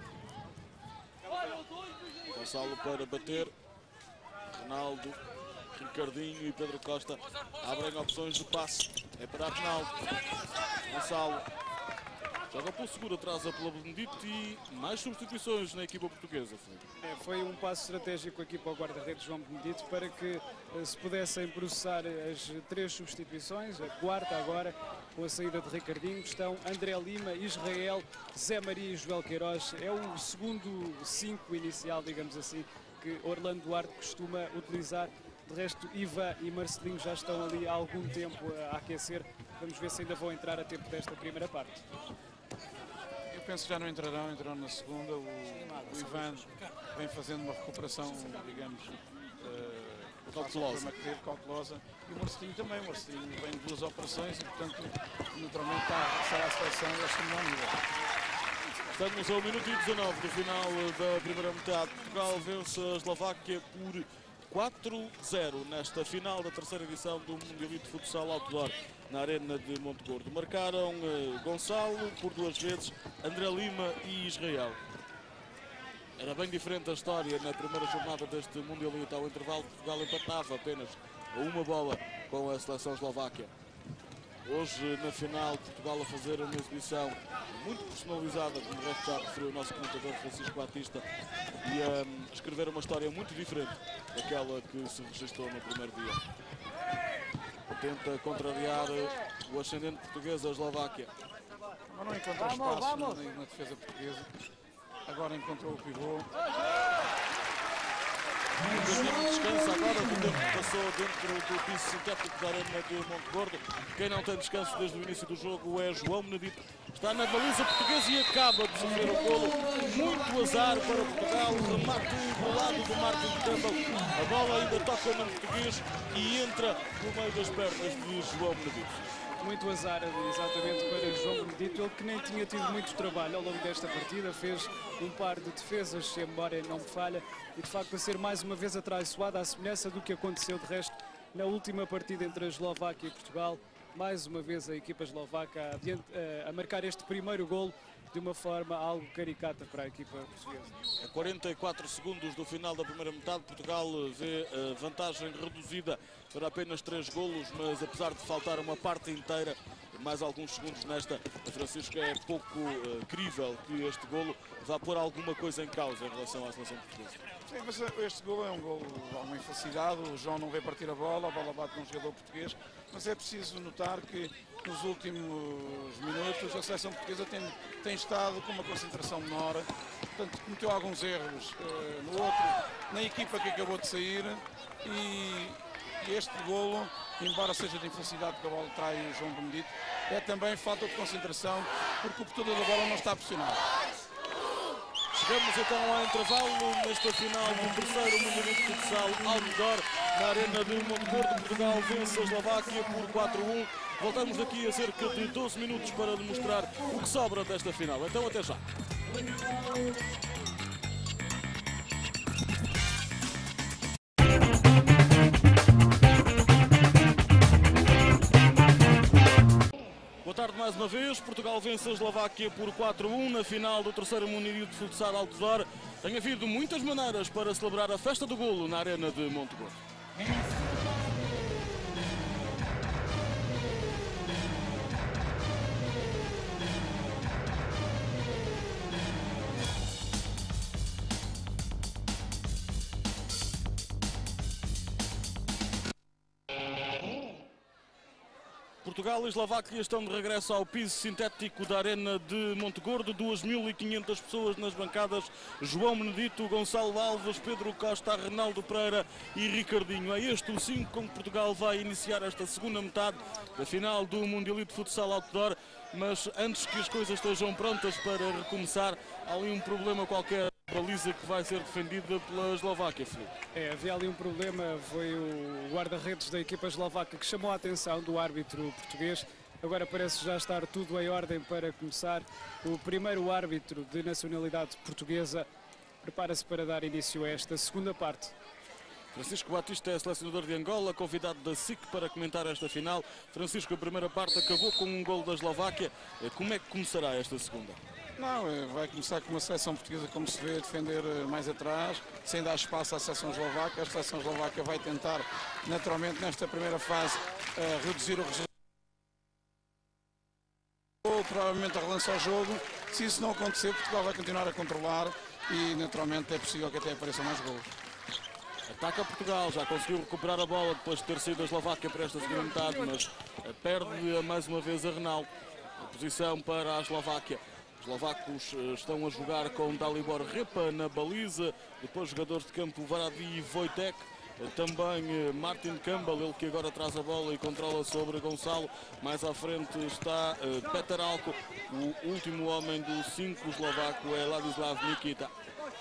Gonçalo para bater. Ronaldo, Ricardinho e Pedro Costa abrem opções de passe. É para Ronaldo. Gonçalo joga pelo seguro, atrasa pela Benedito e mais substituições na equipa portuguesa. Foi um passo estratégico aqui para o guarda-redes João Benedito para que se pudessem processar as 3 substituições. A quarta agora, com a saída de Ricardinho, estão André Lima, Israel, Zé Maria e Joel Queiroz. É o segundo 5 inicial, digamos assim, que Orlando Duarte costuma utilizar. De resto, Ivan e Marcelinho já estão ali há algum tempo a aquecer. Vamos ver se ainda vão entrar a tempo desta primeira parte. Eu penso que já não entrarão na segunda. O Ivan vem fazendo uma recuperação, digamos, cautelosa. E o Marcelinho também. O Marcelinho vem de 2 operações e, portanto, naturalmente está a regressar à seleção e este não nível. Estamos ao minuto e 19 do final da primeira metade. Portugal vence a Eslováquia por 4-0 nesta final da terceira edição do Mundialito de Futsal Outdoor na Arena de Monte Gordo. Marcaram Gonçalo por 2 vezes, André Lima e Israel. Era bem diferente a história na primeira jornada deste Mundialito. Ao intervalo, Portugal empatava apenas a 1 bola com a seleção eslováquia. Hoje, na final, Portugal a fazer uma exibição muito personalizada, como o resto já referiu o nosso comentador Francisco Batista, e a escrever uma história muito diferente daquela que se registrou no primeiro dia. Tenta contrariar o ascendente português, a Eslováquia. Mas não encontra espaço na defesa portuguesa. Agora encontrou o pivô. Descansa agora do tempo que passou dentro do piso sintético da Arena de Monte Gordo. Quem não tem descanso desde o início do jogo é João Benedito. Está na baliza portuguesa e acaba de sofrer o golo. Muito azar para Portugal. Remate embolado do Martin Campbell. A bola ainda toca no português e entra no meio das pernas de João Benedito. Muito azar, exatamente, para João Benedito, ele que nem tinha tido muito trabalho ao longo desta partida, fez um par de defesas, se a memória não me falha, e de facto a ser mais uma vez atraiçoada, à semelhança do que aconteceu de resto na última partida entre a Eslováquia e Portugal. Mais uma vez a equipa eslovaca a marcar este primeiro golo de uma forma algo caricata para a equipa portuguesa. A 44 segundos do final da primeira metade, Portugal vê a vantagem reduzida para apenas 3 golos, mas apesar de faltar uma parte inteira, mais alguns segundos nesta, Francisco, é pouco crível que este golo vá pôr alguma coisa em causa em relação à seleção portuguesa. Sim, mas este golo é um golo de alguma infelicidade. O João não vê partir a bola bate num jogador português, mas é preciso notar que nos últimos minutos a seleção portuguesa tem estado com uma concentração menor, portanto cometeu alguns erros no outro, na equipa que acabou de sair, e este golo, embora seja de infelicidade que a bola trai o João Benedito, é também falta de concentração, porque o portador da bola não está pressionado. Chegamos então ao intervalo nesta final do terceiro Mundialito de Futsal Outdoor na Arena de Montegordo. Portugal vence a Eslováquia por 4-1. Voltamos daqui a cerca de 12 minutos para demonstrar o que sobra desta final. Então até já. Boa tarde mais uma vez. Portugal vence a Eslováquia por 4-1 na final do terceiro Mundialito de Futsal Outdoor. Tem havido muitas maneiras para celebrar a festa do golo na Arena de Montegordo. Portugal e Eslováquia estão de regresso ao piso sintético da Arena de Montegordo. 2.500 pessoas nas bancadas. João Benedito, Gonçalo Alves, Pedro Costa, Arnaldo Pereira e Ricardinho. É este o 5 com que Portugal vai iniciar esta segunda metade da final do Mundialito de Futsal Outdoor. Mas antes que as coisas estejam prontas para recomeçar, há ali um problema qualquer. Baliza que vai ser defendida pela Eslováquia, Filipe. Havia ali um problema, foi o guarda-redes da equipa eslovaca que chamou a atenção do árbitro português. Agora parece já estar tudo em ordem para começar. O primeiro árbitro de nacionalidade portuguesa prepara-se para dar início a esta segunda parte. Francisco Batista é selecionador de Angola, convidado da SIC para comentar esta final. Francisco, a primeira parte acabou com um golo da Eslováquia. Como é que começará esta segunda? Não, vai começar com uma seleção portuguesa, como se vê, a defender mais atrás, sem dar espaço à seleção eslovaca. A seleção eslovaca vai tentar, naturalmente, nesta primeira fase, reduzir o resultado. Provavelmente a relançar o jogo. Se isso não acontecer, Portugal vai continuar a controlar e, naturalmente, é possível que até apareçam mais golos. Ataca Portugal, já conseguiu recuperar a bola depois de ter sido a Eslováquia para esta segunda metade, mas perde mais uma vez a Renal. A posição para a Eslováquia. Os eslovacos estão a jogar com Dalibor Repa na baliza, depois jogadores de campo Varadi Wojtek, também Martin Campbell, ele que agora traz a bola e controla sobre Gonçalo. Mais à frente está Petar Alko, o último homem do 5 eslovaco é Ladislav Nikita.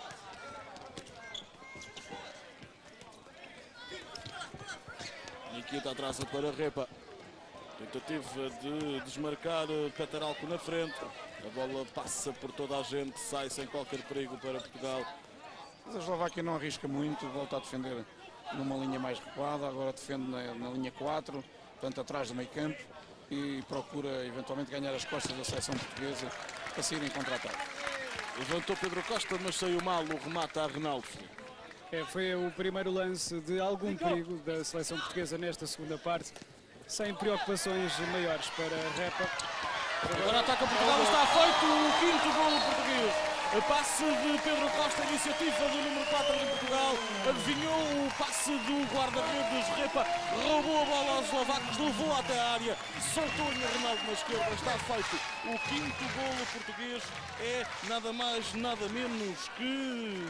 Nikita traça para Repa. Tentativa de desmarcar Petar Alko na frente. A bola passa por toda a gente, sai sem qualquer perigo para Portugal. Mas a Eslováquia não arrisca muito, volta a defender numa linha mais recuada, agora defende na linha 4, portanto atrás do meio campo, e procura eventualmente ganhar as costas da seleção portuguesa para sair em contra-ataque. Levantou Pedro Costa, mas saiu mal o remate a Arnaldo. Foi o primeiro lance de algum perigo da seleção portuguesa nesta segunda parte, sem preocupações maiores para a Repa. Agora ataca Portugal, está feito o quinto golo português. A passe de Pedro Costa, iniciativa do número 4 de Portugal, adivinhou o passe do guarda-redes Repa, roubou a bola aos eslovacos, levou até a área, soltou-lhe a Ronaldo na esquerda, está feito o quinto golo português, é nada mais, nada menos que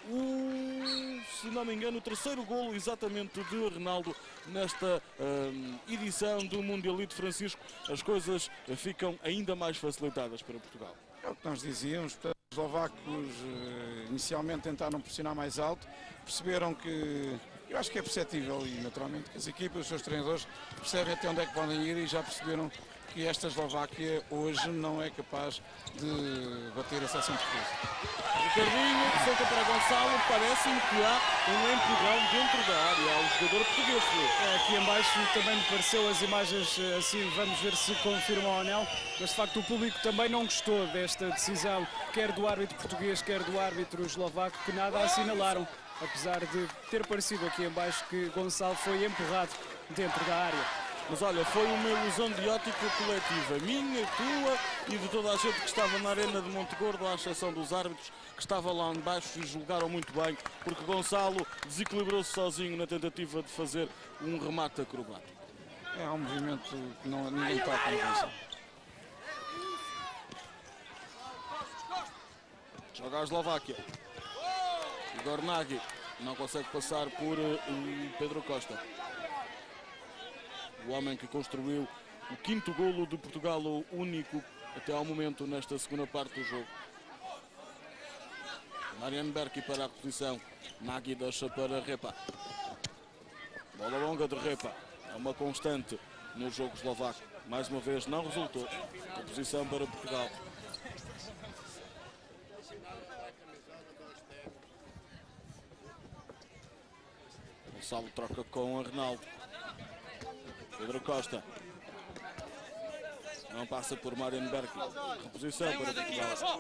se não me engano, o terceiro golo exatamente de Ronaldo nesta edição do Mundialito. Francisco, as coisas ficam ainda mais facilitadas para Portugal. É o que nós dizíamos, portanto, os eslovacos inicialmente tentaram pressionar mais alto, perceberam que, eu acho que é perceptível e naturalmente que as equipas, os seus treinadores percebem até onde é que podem ir e já perceberam que esta Eslováquia hoje não é capaz de bater a seleção portuguesa. Ricardinho, solta para Gonçalo, parece-me que há um empurrão dentro da área ao jogador português. Aqui em baixo também me pareceu as imagens assim, vamos ver se confirmam ou não, mas de facto o público também não gostou desta decisão, quer do árbitro português, quer do árbitro eslovaco, que nada assinalaram, apesar de ter parecido aqui em baixo que Gonçalo foi empurrado dentro da área. Mas olha, foi uma ilusão de ótica coletiva, minha, tua e de toda a gente que estava na Arena de Montegordo, à exceção dos árbitros que estavam lá embaixo e julgaram muito bem, porque Gonçalo desequilibrou-se sozinho na tentativa de fazer um remate acrobático. É um movimento que ninguém toca no Gonçalo. Joga a Eslováquia. Igor Nagy não consegue passar por Pedro Costa. O homem que construiu o quinto golo de Portugal, o único até ao momento nesta segunda parte do jogo. Marian Berki para a reposição. Nagy deixa para Repa. Bola longa de Repa. É uma constante no jogo eslovaco. Mais uma vez não resultou. Reposição para Portugal. Gonçalo troca com Arnaldo. Pedro Costa. Não passa por Marian Berki. Reposição para Portugal.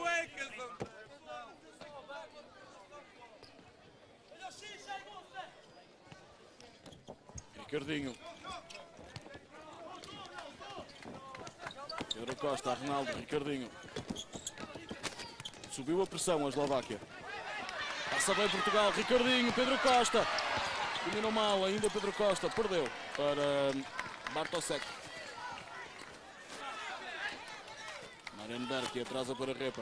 Ricardinho. Pedro Costa, Arnaldo, Ricardinho. Subiu a pressão a Eslováquia. Passa bem Portugal, Ricardinho, Pedro Costa. Dominou mal ainda Pedro Costa, perdeu para Bartosek. Marian Berki atrasa para Repa.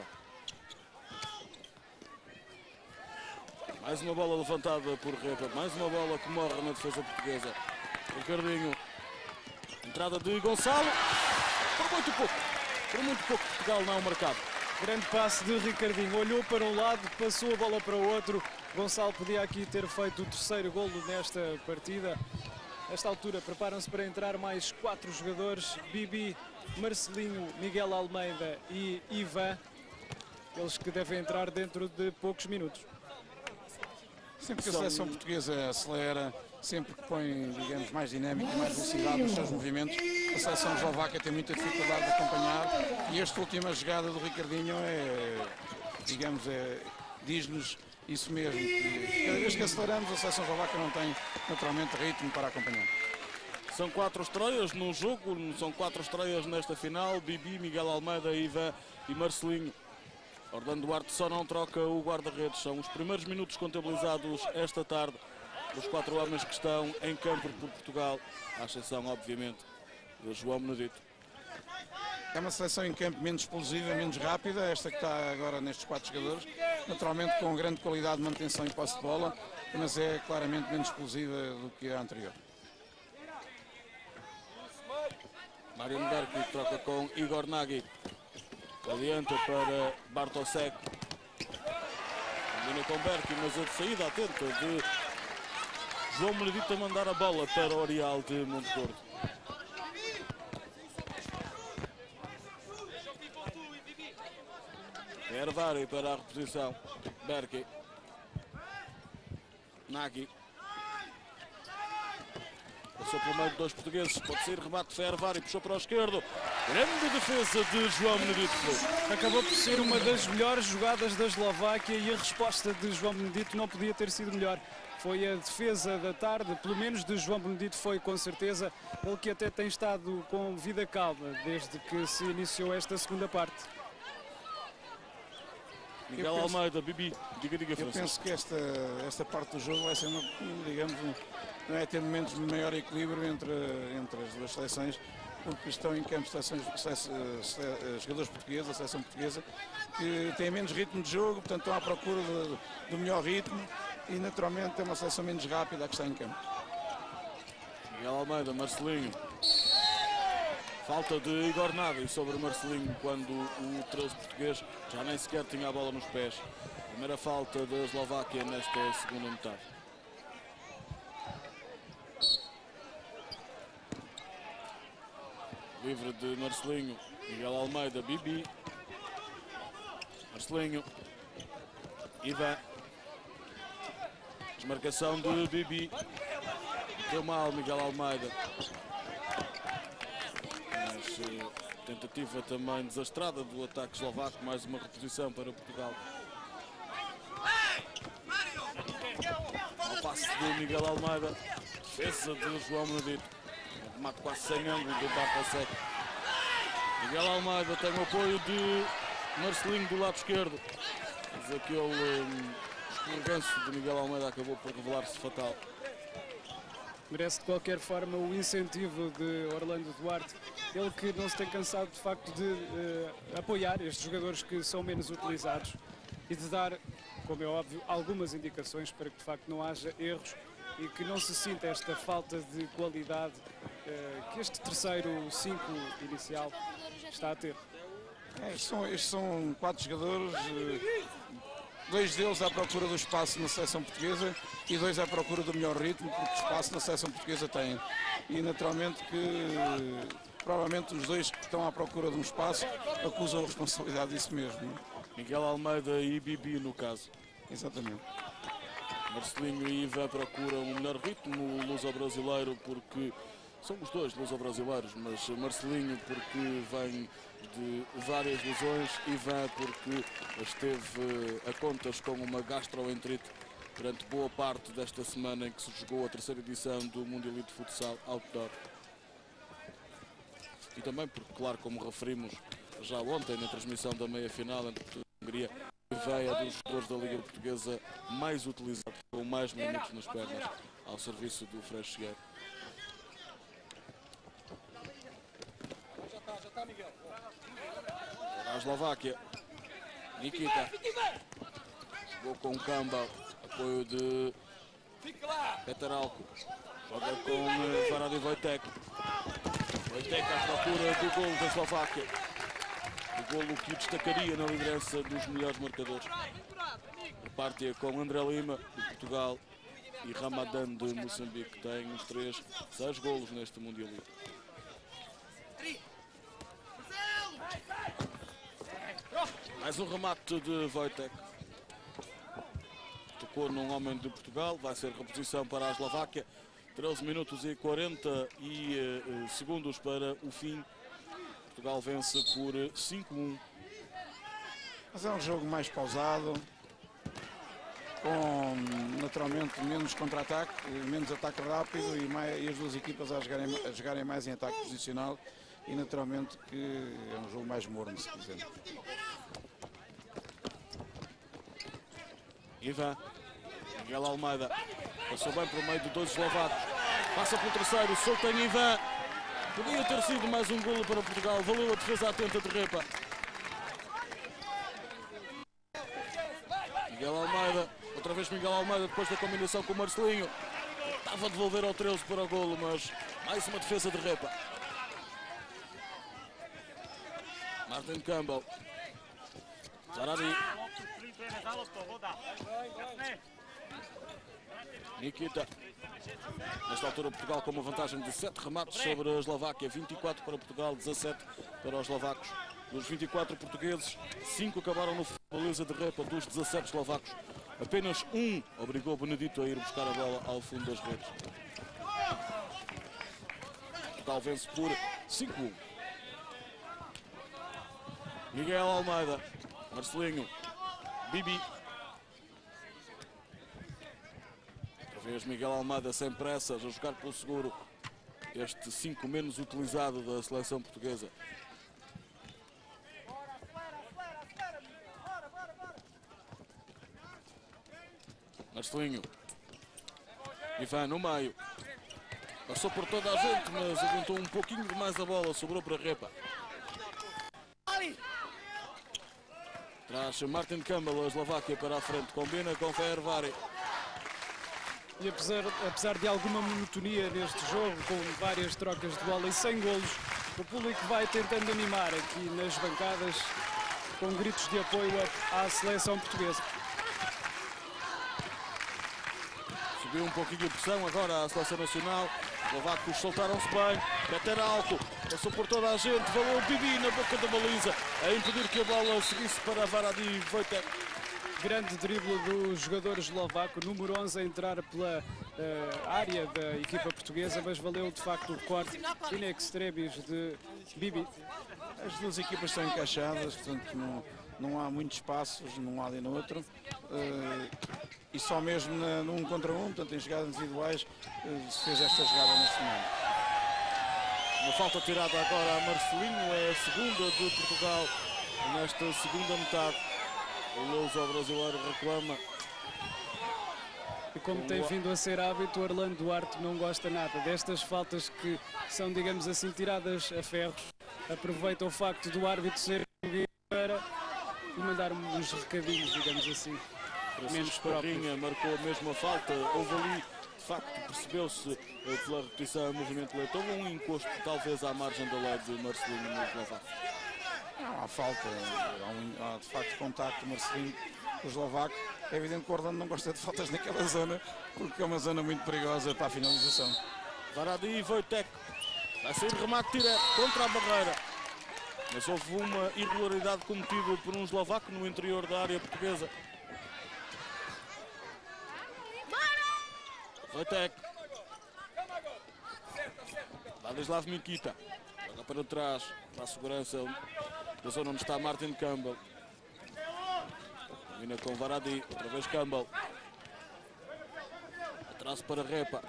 Mais uma bola levantada por Repa, mais uma bola que morre na defesa portuguesa. Ricardinho. Entrada de Gonçalo. Por muito pouco Portugal não marcado. Grande passe de Ricardinho, olhou para um lado, passou a bola para o outro. Gonçalo podia aqui ter feito o terceiro golo nesta partida. Nesta altura preparam-se para entrar mais 4 jogadores: Bibi, Marcelinho, Miguel Almeida e Ivan. Eles que devem entrar dentro de poucos minutos. Sempre que a seleção portuguesa acelera, sempre que põe, digamos, mais dinâmica e mais velocidade nos seus movimentos, a seleção eslovaca tem muita dificuldade de acompanhar, e esta última jogada do Ricardinho digamos, diz-nos isso mesmo. Cada vez que aceleramos, a seleção eslovaca não tem naturalmente ritmo para acompanhar. São 4 estreias no jogo, são 4 estreias nesta final: Bibi, Miguel Almeida, Ivan e Marcelinho. Orlando Duarte só não troca o guarda-redes. São os primeiros minutos contabilizados esta tarde dos 4 homens que estão em campo por Portugal, à exceção, obviamente, de João Benedito. É uma seleção em campo menos explosiva, menos rápida, esta que está agora nestes 4 jogadores, naturalmente com grande qualidade de manutenção e posse de bola, mas é claramente menos explosiva do que a anterior. Marian Berki troca com Igor Nagy. Adianta para Bartosek. Combina com Berki, mas a saída atenta de João Benedito a mandar a bola para o Orial de Montegordo. Fervari para a reposição. Berki. Nagy. Passou pelo meio de 2 portugueses. Pode sair rebate Fervari. Puxou para o esquerdo. Grande defesa de João Benedito. Acabou por ser uma das melhores jogadas da Eslováquia e a resposta de João Benedito não podia ter sido melhor. Foi a defesa da tarde, pelo menos de João Benedito foi com certeza. Ele que até tem estado com vida calma desde que se iniciou esta segunda parte. Miguel Almeida, Bibi, diga, Eu Francisco. penso que esta parte do jogo vai ser, digamos, não é ter momentos de maior equilíbrio entre as duas seleções, porque estão em campo jogadores portugueses, a seleção portuguesa, que têm menos ritmo de jogo, portanto estão à procura do melhor ritmo e naturalmente é uma seleção menos rápida a que está em campo. Miguel Almeida, Marcelinho. Falta de Igor Nagy sobre Marcelinho quando o 13 português já nem sequer tinha a bola nos pés. Primeira falta da Eslováquia nesta segunda metade. Livre de Marcelinho. Miguel Almeida, Bibi. Marcelinho. Ivan. Desmarcação de Bibi. Deu mal Miguel Almeida. Tentativa também desastrada do ataque eslovaco, mais uma reposição para Portugal. Ao passe de Miguel Almeida, defesa de João Benedito, um remate quase sem ângulo do Bartosek. Miguel Almeida tem o apoio de Marcelinho do lado esquerdo, mas aquele escorreganço de Miguel Almeida acabou por revelar-se fatal. Merece de qualquer forma o incentivo de Orlando Duarte, ele que não se tem cansado de facto de apoiar estes jogadores que são menos utilizados e de dar, como é óbvio, algumas indicações para que de facto não haja erros e que não se sinta esta falta de qualidade que este terceiro 5 inicial está a ter. Estes são 4 jogadores dois deles à procura do espaço na seleção portuguesa e dois à procura do melhor ritmo, porque espaço na seleção portuguesa tem. E naturalmente que provavelmente os dois que estão à procura de um espaço acusam a responsabilidade disso mesmo. Miguel Almeida e Bibi, no caso. Exatamente. Marcelinho e Ivan procuram um melhor ritmo, o luso-brasileiro, porque são os dois luso-brasileiros, mas Marcelinho porque vem de várias lesões, Ivan porque esteve a contas com uma gastroenterite durante boa parte desta semana em que se jogou a terceira edição do Mundialito de Futsal Outdoor. E também porque, claro, como referimos já ontem na transmissão da meia-final entre Portugal e Hungria, Ivan é dos jogadores da Liga Portuguesa mais utilizado, com mais minutos nas pernas, ao serviço do Freixeiro. A Eslováquia, Nikita, jogou com Campbell, apoio de Petaralco, joga com Varady Wojtek. Wojtek à procura do golo da Eslováquia, o golo que o destacaria na liderança dos melhores marcadores. Reparte com André Lima, de Portugal, e Ramadan, de Moçambique. Tem os 6 golos neste Mundialito. Mais um remate de Wojtek. Tocou num homem de Portugal, vai ser reposição para a Eslováquia. 13 minutos e 40 segundos para o fim. Portugal vence por 5-1. Mas é um jogo mais pausado, com naturalmente menos contra-ataque, menos ataque rápido e as duas equipas a jogarem mais em ataque posicional. E naturalmente que é um jogo mais morno, se quiser. Ivan, Miguel Almeida, passou bem pelo meio de dois eslovacos, passa pelo terceiro, solta em Ivan. Podia ter sido mais um golo para Portugal, valeu a defesa atenta de Repa. Miguel Almeida, outra vez Miguel Almeida, depois da combinação com o Marcelinho. Estava a devolver ao 13 para o golo, mas mais uma defesa de Repa. Martin Campbell, Varady, Nikita. Nesta altura Portugal com uma vantagem de 7 remates sobre a Eslováquia, 24 para Portugal, 17 para os eslovacos. Dos 24 portugueses, 5 acabaram no baliza de Repa. Dos 17 eslovacos, apenas um obrigou Benedito a ir buscar a bola ao fundo das redes. Portugal vence por 5-1. Miguel Almeida, Marcelinho, Bibi. Outra vez Miguel Almeida sem pressas, a jogar pelo seguro. Este 5 menos utilizado da seleção portuguesa. Marcelinho. Ivan no meio. Passou por toda a gente, mas aguentou um pouquinho demais a bola, sobrou para Repa. Traz Martin Campbell, a Eslováquia para a frente, combina com Fervari. E apesar de alguma monotonia neste jogo, com várias trocas de bola e sem golos, o público vai tentando animar aqui nas bancadas com gritos de apoio à seleção portuguesa. Subiu um pouquinho de pressão agora a seleção nacional. Os eslovacos soltaram-se bem. Petaralco passou por toda a gente. Valeu Bibi na boca da baliza a impedir que a bola seguisse para Varady Wojtek. Grande drible do jogador eslovaco, número 11, a entrar pela área da equipa portuguesa, mas valeu de facto o corte in extremis de Bibi. As duas equipas estão encaixadas, portanto não há muitos espaços num lado e no outro. E só mesmo no 1 contra 1, portanto em jogadas individuais, se fez esta jogada neste momento. Uma falta tirada agora a Marcelinho, é a segunda de Portugal nesta segunda metade. O luso-brasileiro reclama. E como tem vindo a ser hábito, o Orlando Duarte não gosta nada destas faltas que são, digamos assim, tiradas a ferros. Aproveita o facto do árbitro ser para mandar uns recadinhos, digamos assim. Francisco Parrinha marcou a mesma falta. Houve ali, de facto, percebeu-se pela repetição do movimento leito. Houve um encosto, talvez, à margem da lei de Marcelinho no eslovaco. Não há falta, há de facto contacto. Marcelinho o eslovaco. É evidente que o Orlando não gosta de faltas naquela zona, porque é uma zona muito perigosa para a finalização. Varadi e Wojtek. Vai sair remate direto contra a barreira. Mas houve uma irregularidade cometida por um eslovaco no interior da área portuguesa. Wojtek. Ladislav Mikita. Joga para trás, para a segurança da zona onde está Martin Campbell. Termina com Varadi, outra vez Campbell. Atrás para Repa.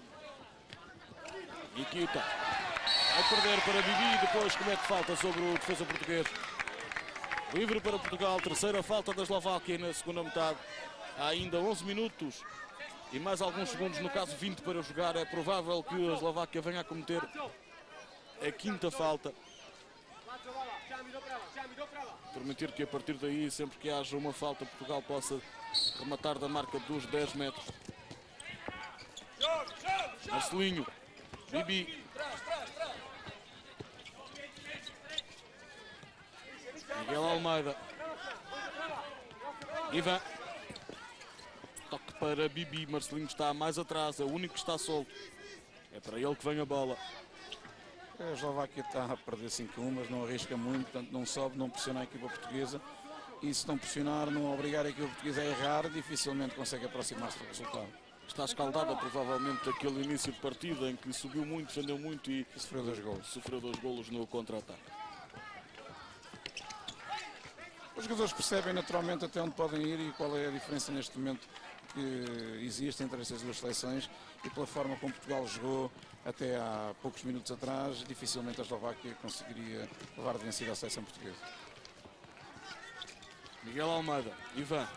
Mikita. Vai perder para Bibi e depois comete falta sobre o defesa português. Livre para Portugal, terceira falta da Eslováquia na segunda metade. Há ainda 11 minutos e mais alguns segundos, no caso 20 para jogar. É provável que a Eslováquia venha a cometer a quinta falta. Permitir que a partir daí, sempre que haja uma falta, Portugal possa rematar da marca dos 10 metros. Marcelinho. Bibi. Miguel Almeida. Ivan. Toque para Bibi. Marcelinho está mais atrás. É o único que está solto. É para ele que vem a bola. A Eslováquia está a perder 5-1, mas não arrisca muito, portanto não sobe, não pressiona a equipa portuguesa. E se não pressionar, não obrigar a equipa portuguesa a errar, dificilmente consegue aproximar-se do resultado. Está escaldada provavelmente aquele início de partida em que subiu muito, defendeu muito e sofreu 2 golos. Sofreu 2 golos no contra-ataque. Os jogadores percebem naturalmente até onde podem ir e qual é a diferença neste momento que existe entre estas duas seleções, e pela forma como Portugal jogou até há poucos minutos atrás, dificilmente a Eslováquia conseguiria levar de vencida a seleção portuguesa. Miguel Almeida, Ivan.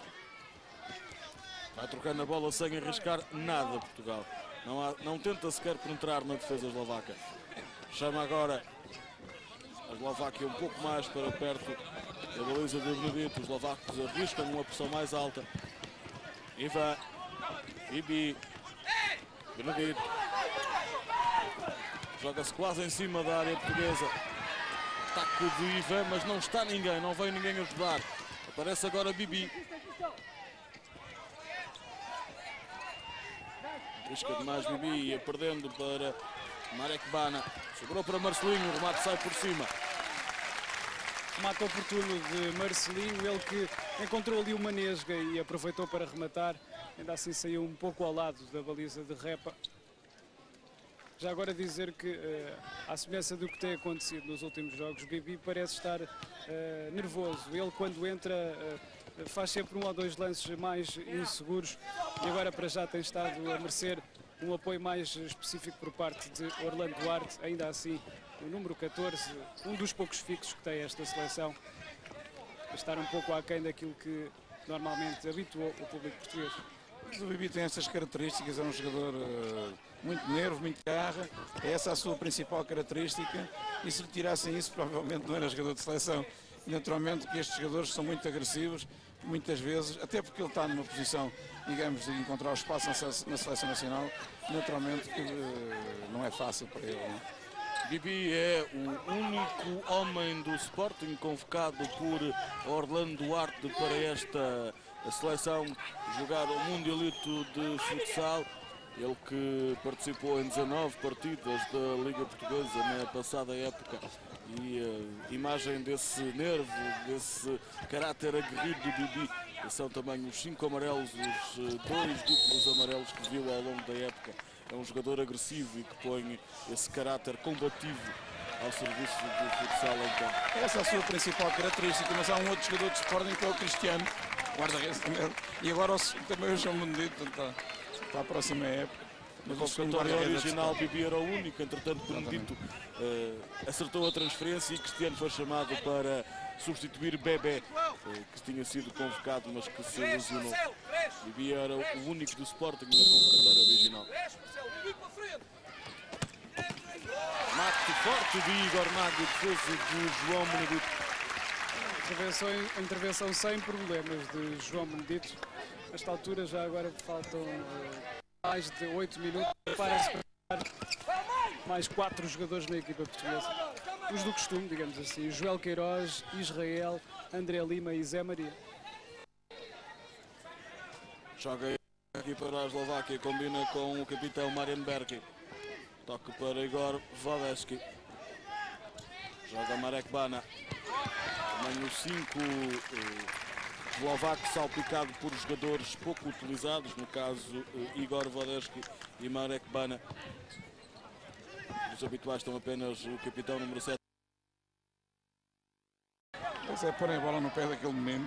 Vai trocando a bola sem arriscar nada Portugal. Não tenta sequer penetrar na defesa eslovaca. Chama agora a Eslováquia um pouco mais para perto da baliza de Benedito. Os eslovacos arriscam uma pressão mais alta. Ivan. Bibi. Benedito. Joga-se quase em cima da área portuguesa. Ataque de Ivan, mas não está ninguém, não veio ninguém ajudar. Aparece agora Bibi. Risca demais Bibi, ia perdendo para Marek Bana. Sobrou para Marcelinho, o remate sai por cima. Remate oportuno de Marcelinho, ele que encontrou ali uma nesga e aproveitou para rematar. Ainda assim saiu um pouco ao lado da baliza de Repa. Já agora dizer que, à semelhança do que tem acontecido nos últimos jogos, Bibi parece estar nervoso. Ele, quando entra, faz sempre 1 ou 2 lances mais inseguros e agora para já tem estado a merecer um apoio mais específico por parte de Orlando Duarte. Ainda assim, o número 14, um dos poucos fixos que tem esta seleção, a estar um pouco aquém daquilo que normalmente habituou o público português. O Bibi tem estas características, é um jogador muito nervo, muito garra, é essa a sua principal característica, e se lhe tirassem isso provavelmente não era jogador de seleção. E, naturalmente que estes jogadores são muito agressivos, muitas vezes, até porque ele está numa posição, digamos, de encontrar o espaço na seleção nacional, naturalmente que não é fácil para ele. Não? Bibi é o único homem do Sporting convocado por Orlando Duarte para esta seleção jogar o Mundialito de Futsal. Ele que participou em 19 partidas da Liga Portuguesa na passada época. E a imagem desse nervo, desse caráter aguerrido do Bibi, são também os 5 amarelos, os 2 duplos amarelos que viu ao longo da época. É um jogador agressivo e que põe esse caráter combativo ao serviço do futsal em campo. Essa é a sua principal característica, mas há um outro jogador de Sporting que é o Cristiano, guarda-redes também. E agora também o João Benedito para a próxima época. No convocatório original, Bibi era o único, entretanto Benedito acertou a transferência e Cristiano foi chamado para substituir Bebé, que tinha sido convocado, mas que se lesionou. Bibi era o único do Sporting no convocatório original. Mate forte de Igor Mago, defesa de João Benedito. Intervenção sem problemas de João Benedito. Nesta altura já agora faltam mais de 8 minutos para se preparar mais 4 jogadores na equipa portuguesa. Os do costume, digamos assim: Joel Queiroz, Israel, André Lima e Zé Maria. Joga aqui para a Eslováquia, combina com o capitão Marian Berki. Toque para Igor Vodeski. Joga Marek Bana. Tamanho 5 eslovaco, salpicado por jogadores pouco utilizados, no caso Igor Vodeski e Marek Bana. Os habituais estão apenas o capitão número 7. Mas é pôr a bola no pé daquele menino.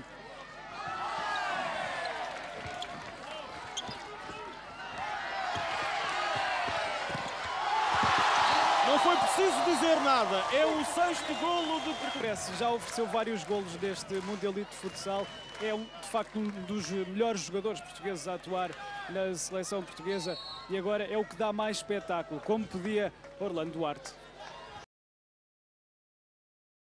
Não foi preciso dizer nada, é o 6º golo de Portugal. Já ofereceu vários golos deste Mundialito de Futsal. É de facto um dos melhores jogadores portugueses a atuar na seleção portuguesa e agora é o que dá mais espetáculo, como pedia Orlando Duarte.